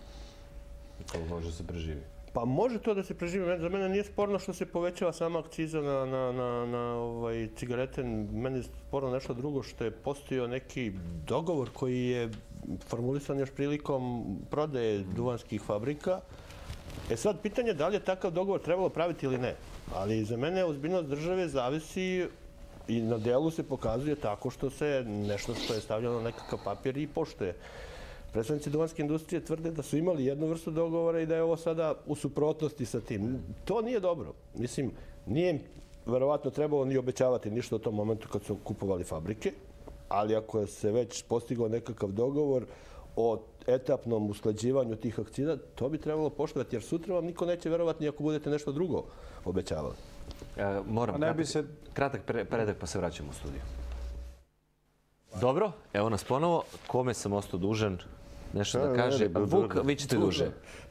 To može se preživi. Pa može to da se preživi. Za mene nije sporno što se povećava sama akciza na, na, na, na ovaj, cigarete. Meni je sporno nešto drugo što je postojao neki dogovor koji je formulisan još prilikom prodaje duvanskih fabrika. E sad, pitanje je da li je takav dogovor trebalo praviti ili ne. Ali za mene ozbiljnost države zavisi i na delu se pokazuje tako što se nešto što je stavljeno na nekakav papir i poštuje. Predstavnici duvanske industrije tvrde da su imali jednu vrstu dogovora i da je ovo sada u suprotnosti sa tim. To nije dobro. Mislim, nije im verovatno trebalo ni obećavati ništa u tom momentu kad su kupovali fabrike. ali ako se već postigao nekakav dogovor o etapnom usklađivanju tih akciza, to bi trebalo poštovati, jer sutra vam niko neće verovati ni ako budete nešto drugo obećavali. E, moram ne kratak, bi se... kratak pre, predak pa se vraćamo u studiju. Dobro, evo nas ponovo. Kome sam ostao dužan? Nešto da kaže. Vuk, vi ćete duže.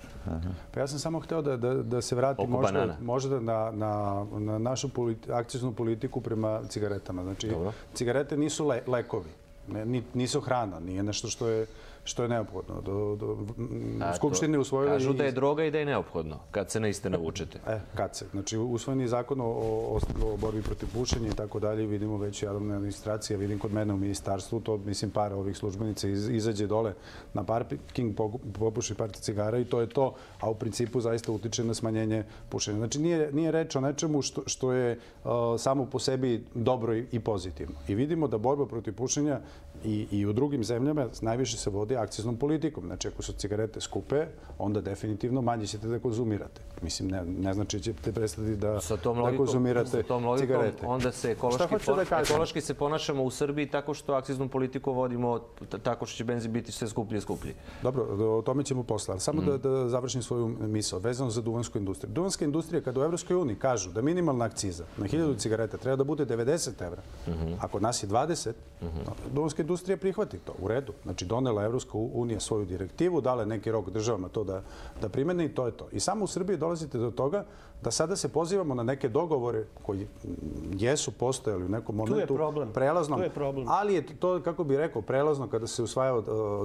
Pa ja sam samo hteo da, da, da se vratim možda, možda na, na, na našu politi, akciznu politiku prema cigaretama. Znači, Dobro. cigarete nisu le, lekovi, ne, nisu hrana, nije nešto što je, što je neophodno. Do, do, Skupštine usvojili... Kažu da je droga i da je neophodno, kad se naiste navučete. E, kad se. Znači, usvojeni zakon o, o, o borbi protiv pušenja i tako dalje, vidimo već javne administracije, vidim kod mene u ministarstvu, to, mislim, par ovih službenica iz, izađe dole na parking, popuši par cigara i to je to, a u principu zaista utiče na smanjenje pušenja. Znači, nije, nije reč o nečemu što, što je uh, samo po sebi dobro i, i pozitivno. I vidimo da borba protiv pušenja i, i u drugim zemljama najviše se vodi akciznom politikom. Znači, ako su cigarete skupe, onda definitivno manje ćete da konzumirate. Mislim, ne, ne znači ćete prestati da, da konzumirate sa tom logikom, cigarete. Onda se ekološki, po, da ekološki se ponašamo u Srbiji tako što akciznu politiku vodimo tako što će benzin biti sve skuplji i skuplji. Dobro, o tome ćemo posle. Samo mm. da, da završim svoju misao vezano za duvansku industriju. Duvanska industrija, kada u Evropskoj uniji kažu da minimalna akciza na hiljadu cigareta treba da bude devedeset evra, mm -hmm. ako nas je dvadeset, mm -hmm. duvanska industrija prihvati to. U redu. Znači, donela Evropska unija svoju direktivu, dale neki rok državama to da, da primene i to je to. I samo u Srbiji dolazite do toga da sada se pozivamo na neke dogovore koji jesu postojali u nekom momentu prelaznom. Tu je problem. Ali je to, kako bih rekao, prelazno kada se usvajao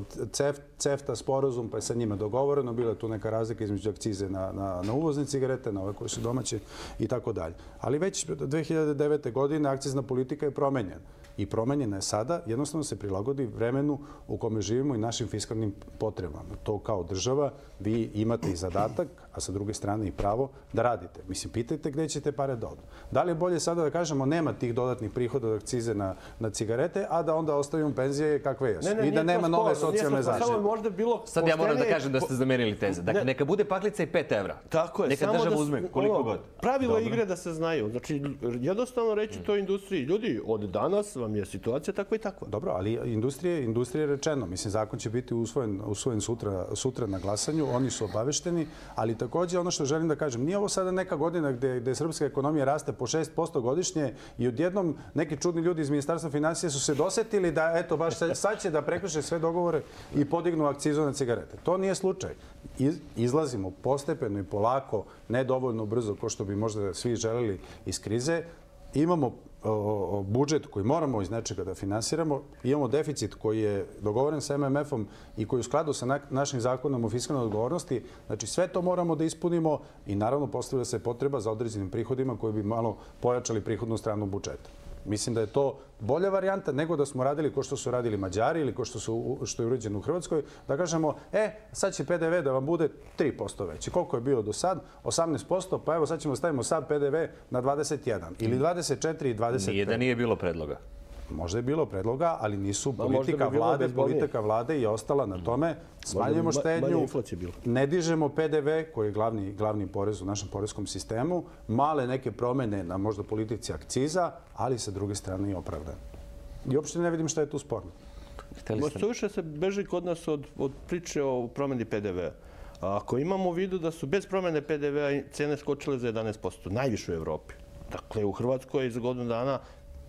CEFTA sporazum, pa je sa njima dogovoreno, bila tu neka razlika između akcize na, na, na uvozne cigarete, na ove koje su domaće i tako dalje. Ali već dve hiljade devete. godine akcizna politika je promenjena. I promenjena je sada, jednostavno se prilagodi vremenu u kome živimo i našim fiskalnim potrebama. To kao država vi imate i zadatak, a sa druge strane i pravo da radite. Mislim, pitajte gde ćete pare da odu. Da li je bolje sada da kažemo nema tih dodatnih prihoda od akcize na, na cigarete, a da onda ostavimo penzije kakve jesu? I da nema nove socijalne zaštite. Sad ja moram da kažem da ste zamenili teze. Dakle, neka bude paklica i pet evra. Tako je. Neka država uzme koliko god. Pravila igre da se znaju. Znači, jednostavno reći toj industriji, ljudi, od danas vam je situacija takva i takva. Dobro, ali industrije, industrije je rečeno. Mislim, zakon će biti usvojen, usvojen sutra, sutra na glasanju. Oni su obavešteni, ali takođe ono što želim da kažem, nije ovo sada neka godina gde, gde srpska ekonomija raste po šest posto godišnje i odjednom neki čudni ljudi iz Ministarstva finansija su se dosetili da, eto, baš sad će da prekrše sve dogovore i podignu akcizu na cigarete. To nije slučaj. Iz, izlazimo postepeno i polako, ne dovoljno brzo kao što bi možda svi želeli iz krize. Imamo o, budžet koji moramo iz nečega da finansiramo, imamo deficit koji je dogovoren sa M M F-om i koji je u skladu sa na, našim zakonom o fiskalnoj odgovornosti. Znači, sve to moramo da ispunimo i naravno postavlja se potreba za određenim prihodima koji bi malo pojačali prihodnu stranu budžeta. Mislim da je to bolja varijanta nego da smo radili ko što su radili Mađari ili ko što, su, što je uređeno u Hrvatskoj, da kažemo, e, sad će P D V da vam bude tri posto veći. Koliko je bilo do sad? osamnaest posto, pa evo sad ćemo stavimo sad P D V na dvadeset jedan ili dvadeset četiri i dvadeset pet. Nije da nije bilo predloga. Možda je bilo predloga, ali nisu politika vlade, politika vlade je ostala na tome. Smanjujemo štednju, ne dižemo P D V, koji je glavni, glavni porez u našem poreskom sistemu, male neke promene na možda politici akciza, ali sa druge strane i opravdane. I uopšte ne vidim šta je tu sporno. Suviše se beži kod nas od, od priče o promeni P D V-a. Ako imamo u vidu da su bez promene P D V-a cene skočile za jedanaest posto, najviše u Evropi. Dakle, u Hrvatskoj za godinu dana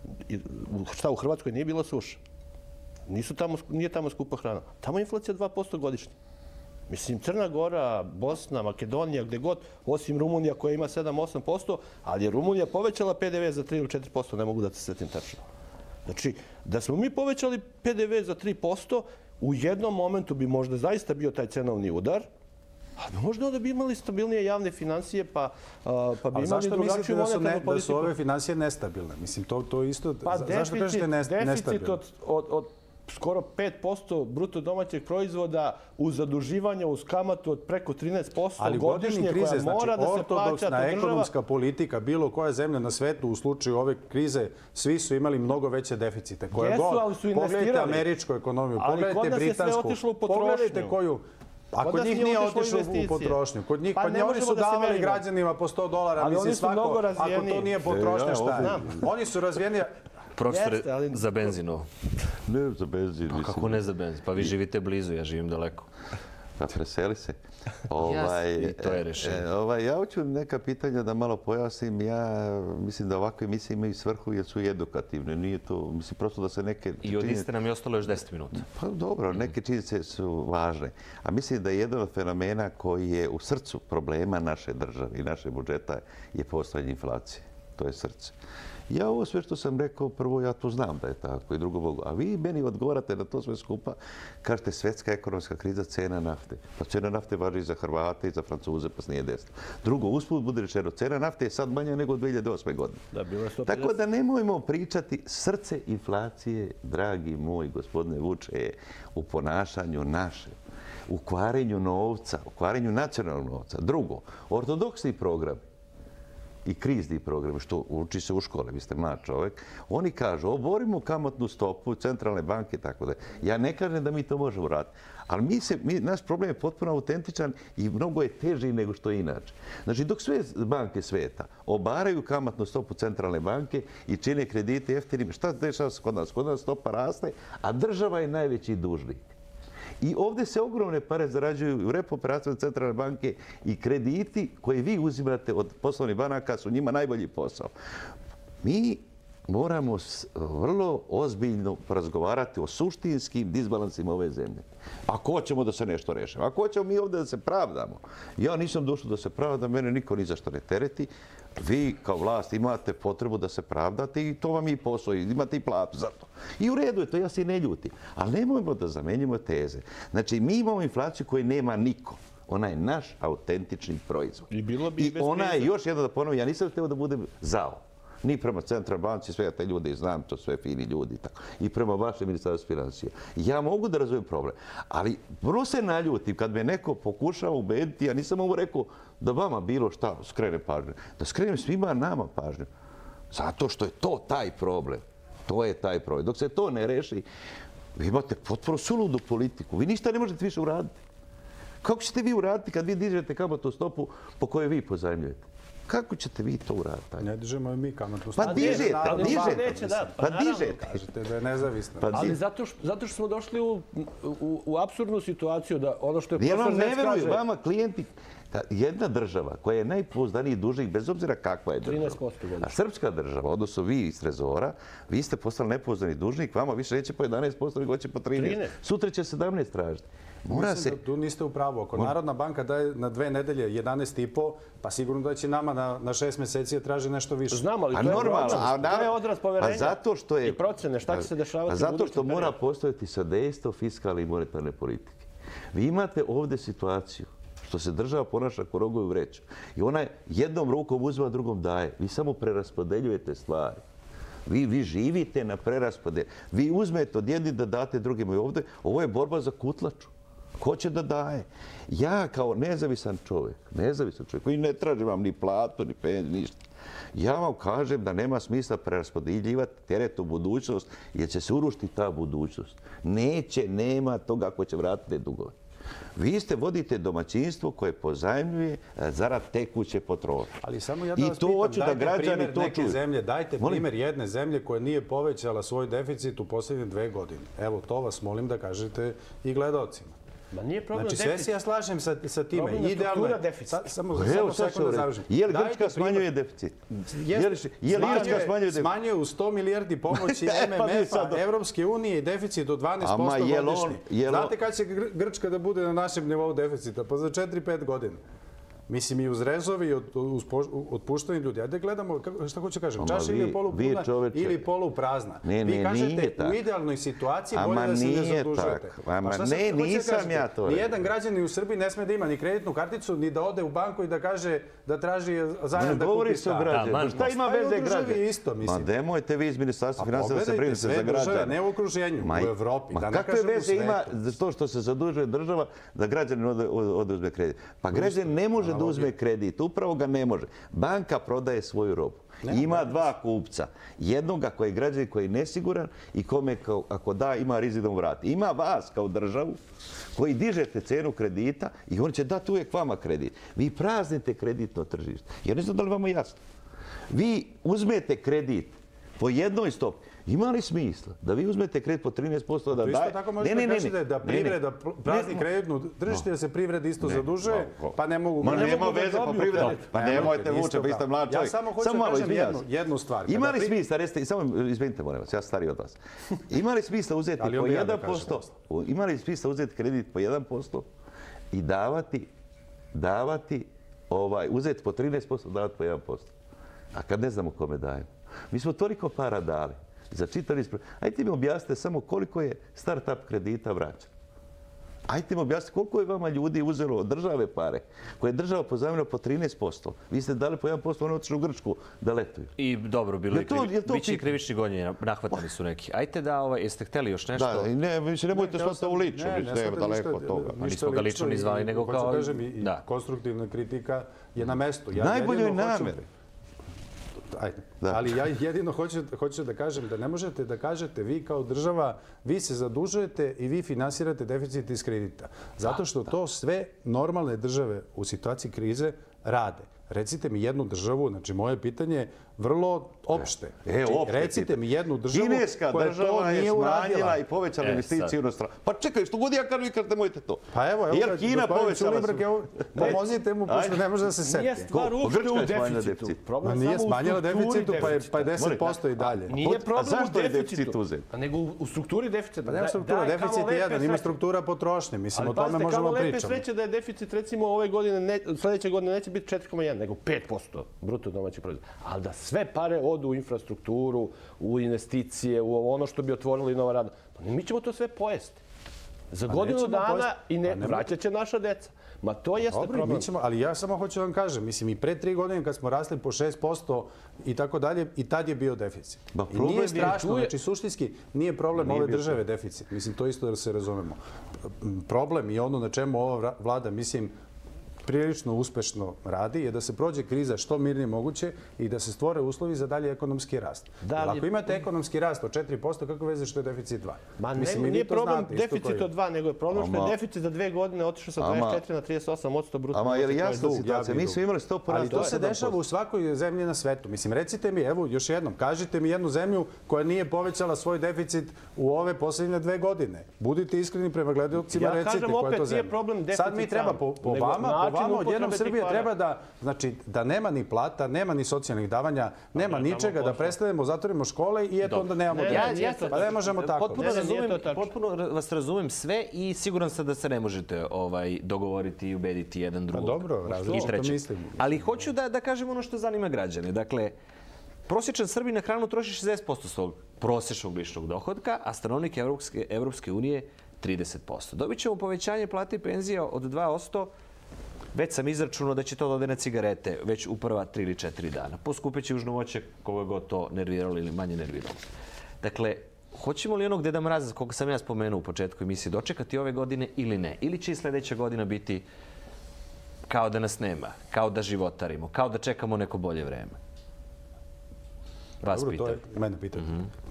šta u Hrvatskoj nije bila suša. Nisu tamo, nije tamo skupa hrana. Tamo je inflacija dva posto godišnje. Mislim, Crna Gora, Bosna, Makedonija, gde god, osim Rumunija koja ima sedam do osam posto, ali je Rumunija povećala P D V za tri ili četiri posto, ne mogu da se setim tačno. Znači, da smo mi povećali P D V za tri posto, u jednom momentu bi možda zaista bio taj cenovni udar, a možda onda bi imali stabilnije javne financije, pa, pa bi imali drugačiju monetarnu politiku. Da su ove financije nestabilne? Mislim, to, to isto... Pa zašto kažete nestabilne? Deficit od, od, od skoro pet posto bruto domaćeg proizvoda uz zaduživanje, uz kamatu od preko trinaest posto godišnje, krize, koja mora znači, da se plaća. Ortodoksna ekonomska politika, bilo koja zemlja na svetu u slučaju ove krize, svi su imali mnogo veće deficite. Koja Jesu, ali su investirali. Pogledajte američku ekonomiju, pogledajte britansku. Ali kod nas je sve otišlo u potrošnju. Pogledajte koju... A kod njih nije otišlo u potrošnju. Kod njih, pa ne oni su davali građanima po sto dolara. Ali oni su mnogo razvijeniji. Ako to nije potrošnja, šta je? Oni su razvijeniji. Profesore, za benzinu. Ne za benzin. Kako ne za benzin? Pa vi živite blizu, ja živim daleko. Pa preseli se. I to je rešenje. Ja hoću neka pitanja da malo pojasnim. Ja mislim da ovakve emisije imaju svrhu jer su edukativne. Nije to, mislim, prosto da se neke... I od iste nam je ostalo još deset minuta. Pa dobro, neke činjenice su važne. A mislim da je jedan od fenomena koji je u srcu problema naše države i naše budžeta je postojanje inflacije. To je srce. Ja ovo sve što sam rekao, prvo ja to znam da je tako i drugo mogu. A vi meni odgovarate na to sve skupa, kažete svetska ekonomska kriza, cena nafte. Pa cena nafte važi i za Hrvate i za Francuze, pa se nije desilo. Drugo, usput bude rečeno, cena nafte je sad manja nego od dve hiljade osme. godine. Tako da nemojmo pričati, srce inflacije, dragi moj gospodine Vuče, je u ponašanju naše, u kvarenju novca, u kvarenju nacionalnog novca. Drugo, ortodoksni program i krizni program, što uči se u škole, vi ste mlad čovjek, oni kažu, oborimo kamatnu stopu centralne banke, tako da. Ja ne kažem da mi to možemo uraditi, ali mi se, mi, naš problem je potpuno autentičan i mnogo je teži nego što je inače. Znači, dok sve banke sveta obaraju kamatnu stopu centralne banke i čine kredite jeftinim, šta dešava se kod nas? Kod nas stopa raste, a država je najveći dužnik. I ovdje se ogromne pare zarađuju u repo operacijama centralne banke i krediti koje vi uzimate od poslovnih banaka su njima najbolji posao. Mi moramo vrlo ozbiljno razgovarati o suštinskim disbalansima ove zemlje. Ako hoćemo da se nešto rešimo, ako hoćemo mi ovdje da se pravdamo, ja nisam došao da se pravdam, mene niko ni zašto ne tereti. Vi kao vlast imate potrebu da se pravdate i to vam i posao, imate i platu za to. I u redu je to, ja se i ne ljutim. Ali nemojmo da zamenjimo teze. Znači, mi imamo inflaciju koju nema niko. Ona je naš autentični proizvod. I bilo bi I ona je, još jedno da ponovim, ja nisam htio da budem zao. Ni prema Centralnoj banci, sve te ljude i znam, to sve fini ljudi. Tako. I prema vašem ministarstvu financija. Ja mogu da razumijem problem, ali vrlo se naljutim kad me neko pokušava ubediti, ja nisam ovo rekao da vama bilo šta skrene pažnju. Da skrenem svima nama pažnju. Zato što je to taj problem. To je taj problem. Dok se to ne reši, vi imate potpuno suludu politiku. Vi ništa ne možete više uraditi. Kako ćete vi uraditi kad vi dižete kamatnu stopu po kojoj vi pozajmljujete? Kako ćete vi to uraditi? Ne dižemo mi kamatnu stopu. Pa dižete, dižete. Pa dižete. Kažete da je nezavisno. Ali zato što smo došli u apsurdnu situaciju da ono što je profesor Zec kaže... Ne veruju vama klijenti. Jedna država koja je najpouzdaniji dužnik, bez obzira kakva je država. trinaest posto godišnje. A srpska država, odnosno vi iz Trezora, vi ste postali najpouzdani dužnik, vama više neće po jedanaest posto, nego će po trinaest. Sutra će sedamnaest tražiti. Mislim da tu niste u pravu. Ako Narodna banka daje na dve nedelje jedanaest i po, pa sigurno da će nama na šest meseci da traži nešto više. Znam, ali to je odraz poverenja i procene. Šta će se dešavati u budućem periodu? Zato što mora postojati sadejstvo fiskalne i monetarne politike. Vi imate ovdje situaciju što se država ponaša ko rogovi vreću. I ona jednom rukom uzima, drugom daje. Vi samo preraspodeljujete stvari. Vi, vi živite na preraspodelju. Vi uzmete od jednih da date drugima. I ovdje, ovo je borba za kutlaču. Ko će da daje? Ja kao nezavisan čovjek, nezavisan čovjek, koji ne traži vam ni platu, ni penziju, ništa. Ja vam kažem da nema smisla preraspodeljivati teret u budućnost, jer će se urušiti ta budućnost. Neće, nema toga ako će vratiti dugove. Vi ste vodite domaćinstvo koje pozajmljuje zarad tekuće potrošnje. Ali samo ja da vas pitam, dajte primjer neke zemlje, dajte primjer jedne zemlje koja nije povećala svoj deficit u posljednje dve godine. Evo, to vas molim da kažete i gledalcima. Znači, sve se ja slažem sa time. Problem je struktura deficita. Samo sekund da završim. Je li Grčka smanjuje deficit? Je li Grčka smanjuje deficit? Smanjuje u sto milijardi pomoći M M F-a, Evropske unije i deficit od dvanaest posto godišnji. Znate kad će Grčka da bude na našem nivou deficita? Pa za četiri pet godina. Mislim, i uz rezovi i otpušteni ljudi. Ajde gledamo, šta hoću kažem, čaša ili je polupuna ili poluprazna. Vi kažete u idealnoj situaciji bolje da se ne zadužujete. Ne, nisam ja to. Nijedan građanin u Srbiji ne sme da ima ni kreditnu karticu, ni da ode u banku i da kaže da traži zajam da kupi stan. Ne govori se o građanima. Šta ima veze građanima? Ma demojte vi iz Ministarstva financija da se brinete za građane. Pogledajte sve države, ne u okruženju, u Evropi. Ma kakve veze ima to što se zadužuje država da građanin oduzme kredit? Pa građanin ne može da uzme kredit. Upravo ga ne može. Banka prodaje svoju robu. Ima dva kupca. Jednoga koji je građanin koji je nesiguran i kome ako da ima rizik da mu vrati. Ima vas kao državu koji dižete cenu kredita i on će dati uvijek vama kredit. Vi praznite kreditno tržište. Ja ne znam da li vama jasno. Vi uzmete kredit po jednoj stopi. Ima li smisla da vi uzmete kredit po trinaest posto da daje... Isto tako možete kažete da privreda prazni kreditnu tržište, da se privreda isto zadužuje, pa ne mogu... Ma nema veze po privredi. Pa nemojte vuče, pa ste mlad čovjek. Ja samo hoću da kažem jednu stvar. Ima li smisla, recite, samo izvinite, molim vas, ja sam stariji od vas. Ima li smisla uzeti po jedan posto, ima li smisla uzeti kredit po jedan posto i davati, davati, uzeti po trinaest posto, davati po jedan posto? A kad ne znamo kome dajemo. Mi smo toliko para dali za čitav niz... Ajde mi objasnite samo koliko je start-up kredita vraćan. Ajde mi objasnite koliko je vama ljudi uzelo od države pare, koje je država pozajmila po trinaest posto. Vi ste dali po jedan posto, oni otišli u Grčku da letuju. I dobro, bilo je biće i krivični gonjenja, nahvatani su neki. Ajte da, jeste hteli još nešto? Da, ne, više nemojte shvatiti u liču, ne, daleko od toga. Nismo ga lično ni zvali, nego kao... Hoću kažem, i konstruktivna kritika je na mestu. Najboljoj nameri. Ali ja jedino hoću da kažem da ne možete da kažete vi kao država, vi se zadužujete i vi finansirate deficit iz kredita. Zato što to sve normalne države u situaciji krize rade. Recite mi jednu državu, znači moje pitanje je vrlo opšte. Recite mi jednu državu koja to nije uradila. Kineska država je smanjila i povećala investicije u inostranstvu. Pa čekaj, što god ja kažem, vi kažete nemojte to. Pa evo, jer Kina povećala su... Pomozite mu, pošto ne može da se seti. Nije stvar uopšte u deficitu. Nije smanjila deficitu, pa je deset posto i dalje. Nije problem u deficitu, nego u strukturi deficita. Pa nema struktura, deficit je jedan, ima struktura potrošnje. Mislim, o tome možemo pričati. Ali pazite, kao lepe sreće da je deficit, recimo, ove godine, sljedeće godine neće biti četiri zarez jedan, nego pet posto bruto domaćeg proizvoda. Ali da sve pare odu u infrastrukturu, u investicije, u ono što bi otvorili nova radna. Mi ćemo to sve pojesti. Za godinu dana i vraćat će naša deca. Ma to jeste problem. Ali ja samo hoću da vam kažem, mislim, i pre tri godine kad smo rasli po šest posto i tako dalje, i tad je bio deficit. I nije strašno, znači suštinski nije problem ove države deficit. Mislim, to isto da se razumemo. Problem i ono na čemu ova vlada, mislim, prilično uspešno radi je da se prođe kriza što mirnije moguće i da se stvore uslovi za dalje ekonomski rast. Ako imate ekonomski rast od četiri posto, kako veze što je deficit dva? Ma nije problem deficit od dva, nego je problem što je deficit za dve godine otišao sa dvadeset četiri na trideset osam posto bruto. Ama je li jasna situacija? Mi smo imali sto posto. Ali to se dešava u svakoj zemlji na svetu. Mislim, recite mi, evo, još jednom, kažite mi jednu zemlju koja nije povećala svoj deficit u ove posljednje dve godine. Budite iskreni prema gledalcima, recite koja je to zemlja. Sad mi treba po vama, vama odjednom Srbija treba da, znači, da nema ni plata, nema ni socijalnih davanja, nema ničega, da prestanemo, zatvorimo škole i eto onda nemamo deficit. Pa ne možemo tako. Potpuno vas razumem sve i siguran sam da se ne možete dogovoriti i ubediti jedan drugog. Pa dobro, različno mislim. Ali hoću da kažem ono što zanima građane. Dakle, prosječan Srbin na hranu troši šezdeset posto svog prosječnog ličnog dohodka, a stanovnik Evropske unije trideset posto. Dobit ćemo povećanje plate i penzija od dva posto. Već sam izračunao da će to da ode na cigarete već u prva tri ili četiri dana. Poskupeće južno voće koga god to nerviralo ili manje nerviralo. Dakle, hoćemo li onog Deda Mraza, koga sam ja spomenuo u početku emisije, dočekati ove godine ili ne? Ili će i sljedeća godina biti kao da nas nema, kao da životarimo, kao da čekamo neko bolje vreme? Vas pitam. Dobro, to je mene pitanje.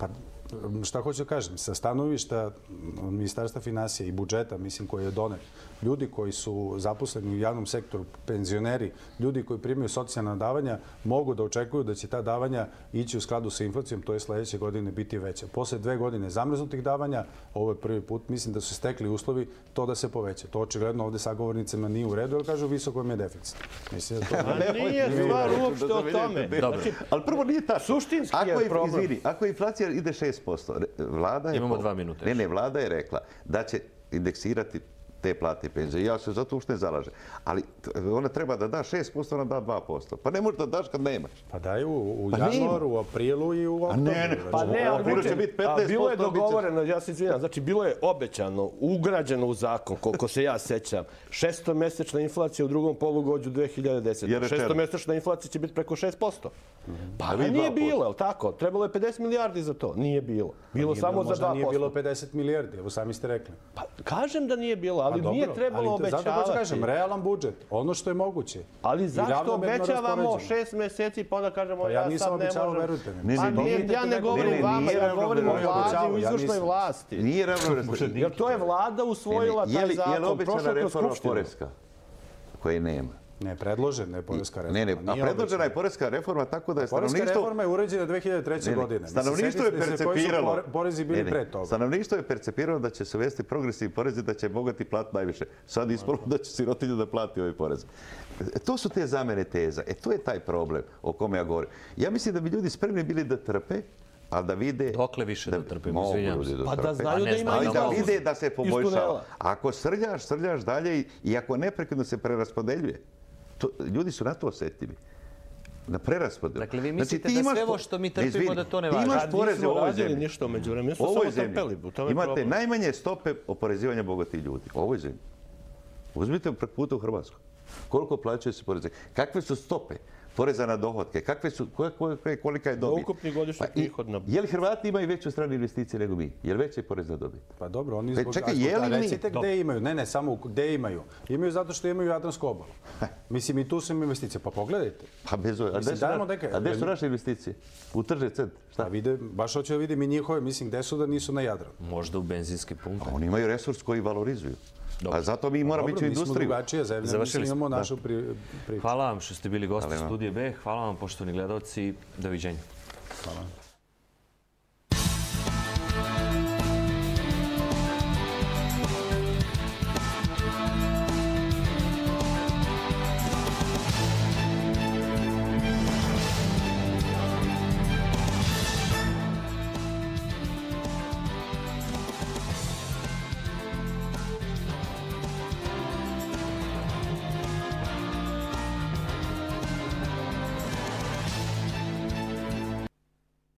Šta hoću da kažem, sa stanovišta Ministarstva finansija i budžeta, mislim, koji je donet, ljudi koji su zaposleni u javnom sektoru, penzioneri, ljudi koji primaju socijalna davanja, mogu da očekuju da će ta davanja ići u skladu sa inflacijom, to je sljedeće godine biti veća. Posle dve godine zamrznutih davanja, ovo je prvi put, mislim da su stekli uslovi to da se poveća. To očigledno ovde sagovornicama nije u redu, jer kažu visoko vam je deficit. Mislim da to nije stvar uopšte o tome. Ali prvo nije ta. Suštinski je problem. Ako inflacija ide šest posto, vlada je... Imamo dva minuta. Ne, ne, vlada je rekla da će indeksirati te plate i penzije. Ja se zato uopšte ne zalažem. Ali ona treba da da šest posto, ona da dva posto. Pa ne možeš da daš kad nemaš. Pa daju u januaru, u aprilu i u oktobru. Pa ne, ali će biti petnaest posto. Bilo je dogovoreno, ja se izvinjam, znači bilo je obećano, ugrađeno u zakon, koliko se ja sećam, šestomesečna inflacija u drugom polugođu dve hiljade desete. Šestomesečna inflacija će biti preko šest posto. Pa nije bilo, je li tako? Trebalo je pedeset milijardi za to. Nije bilo. Bilo samo za dva posto. Možda nije bilo pedeset milijardi, evo sami ste rekli. Pa kažem da nije bilo, ali nije trebalo obećavati. Zato hoću kažem, realan budžet, ono što je moguće. Ali zašto obećavamo šest meseci pa onda kažemo ja sad ne možem? Ja nisam obećavao, verujte mi. Pa ja ne govorim vama, ja govorim o vladi, u izvršnoj vlasti. Nije realno raspoređenje. Jer to je vlada usvojila taj zakon. Je li obećana reforma poreska koje nema? Ne, predložena je poreska reforma. Ne, ne, a predložena je poreska reforma tako da je stanovništvo... Poreska reforma je uređena dve hiljade treće. godine. Stanovništvo je percepiralo... Porezi bili pre toga. Stanovništvo je percepiralo da će se uvesti progresivni porezi, da će bogati plati najviše. Sad ispalo da će sirotinja da plati ovaj porez. To su te zamene teza. E, to je taj problem o kome ja govorim. Ja mislim da bi ljudi spremni bili da trpe, ali da vide... Dokle više da trpimo, izvinjam se. Pa da znaju da ima ali da izlaz vide da se poboljšava. iz tunela. Ako srljaš, srljaš dalje i ako neprekidno se preraspodeljuje, to, ljudi su na to osjetljivi. Na preraspodelu. Dakle, vi mislite da sve ovo što mi trpimo da to ne važi? Ti imaš poreze u ovoj zemlji. Ništa umeđu vremenu. U ovoj zemlji imate najmanje stope oporezivanja bogatih ljudi. U ovoj zemlji. Uzmite preko puta u Hrvatsku. Koliko plaćaju se poreze? Kakve su stope poreza na dohotke? Kakve su, kolika je dobit? Ukupni godišnji prihod na... Je li Hrvati imaju veću stranu investicije nego mi? Je li veća porez na dobit? Pa dobro, oni zbog... Čekaj, je li mi... Recite gde imaju. Ne, ne, samo gde imaju. Imaju zato što imaju Jadransku obalu. Mislim, i tu su im investicije. Pa pogledajte. Pa bez ove. A gde su naše investicije? U tržni centar. Šta? A vide, baš hoću da vidim i njihove, mislim, gde su da nisu na Jadranu. Možda u benzinski punkt. Oni imaju resurs koji valorizuju. A zato mi moramo ići u industriju. Dobro, mi smo drugačija zemlja, mislim imamo našu priču. Hvala vam što ste bili gosti Studije B. Hvala vam, poštovani gledalci. Doviđenja. Hvala.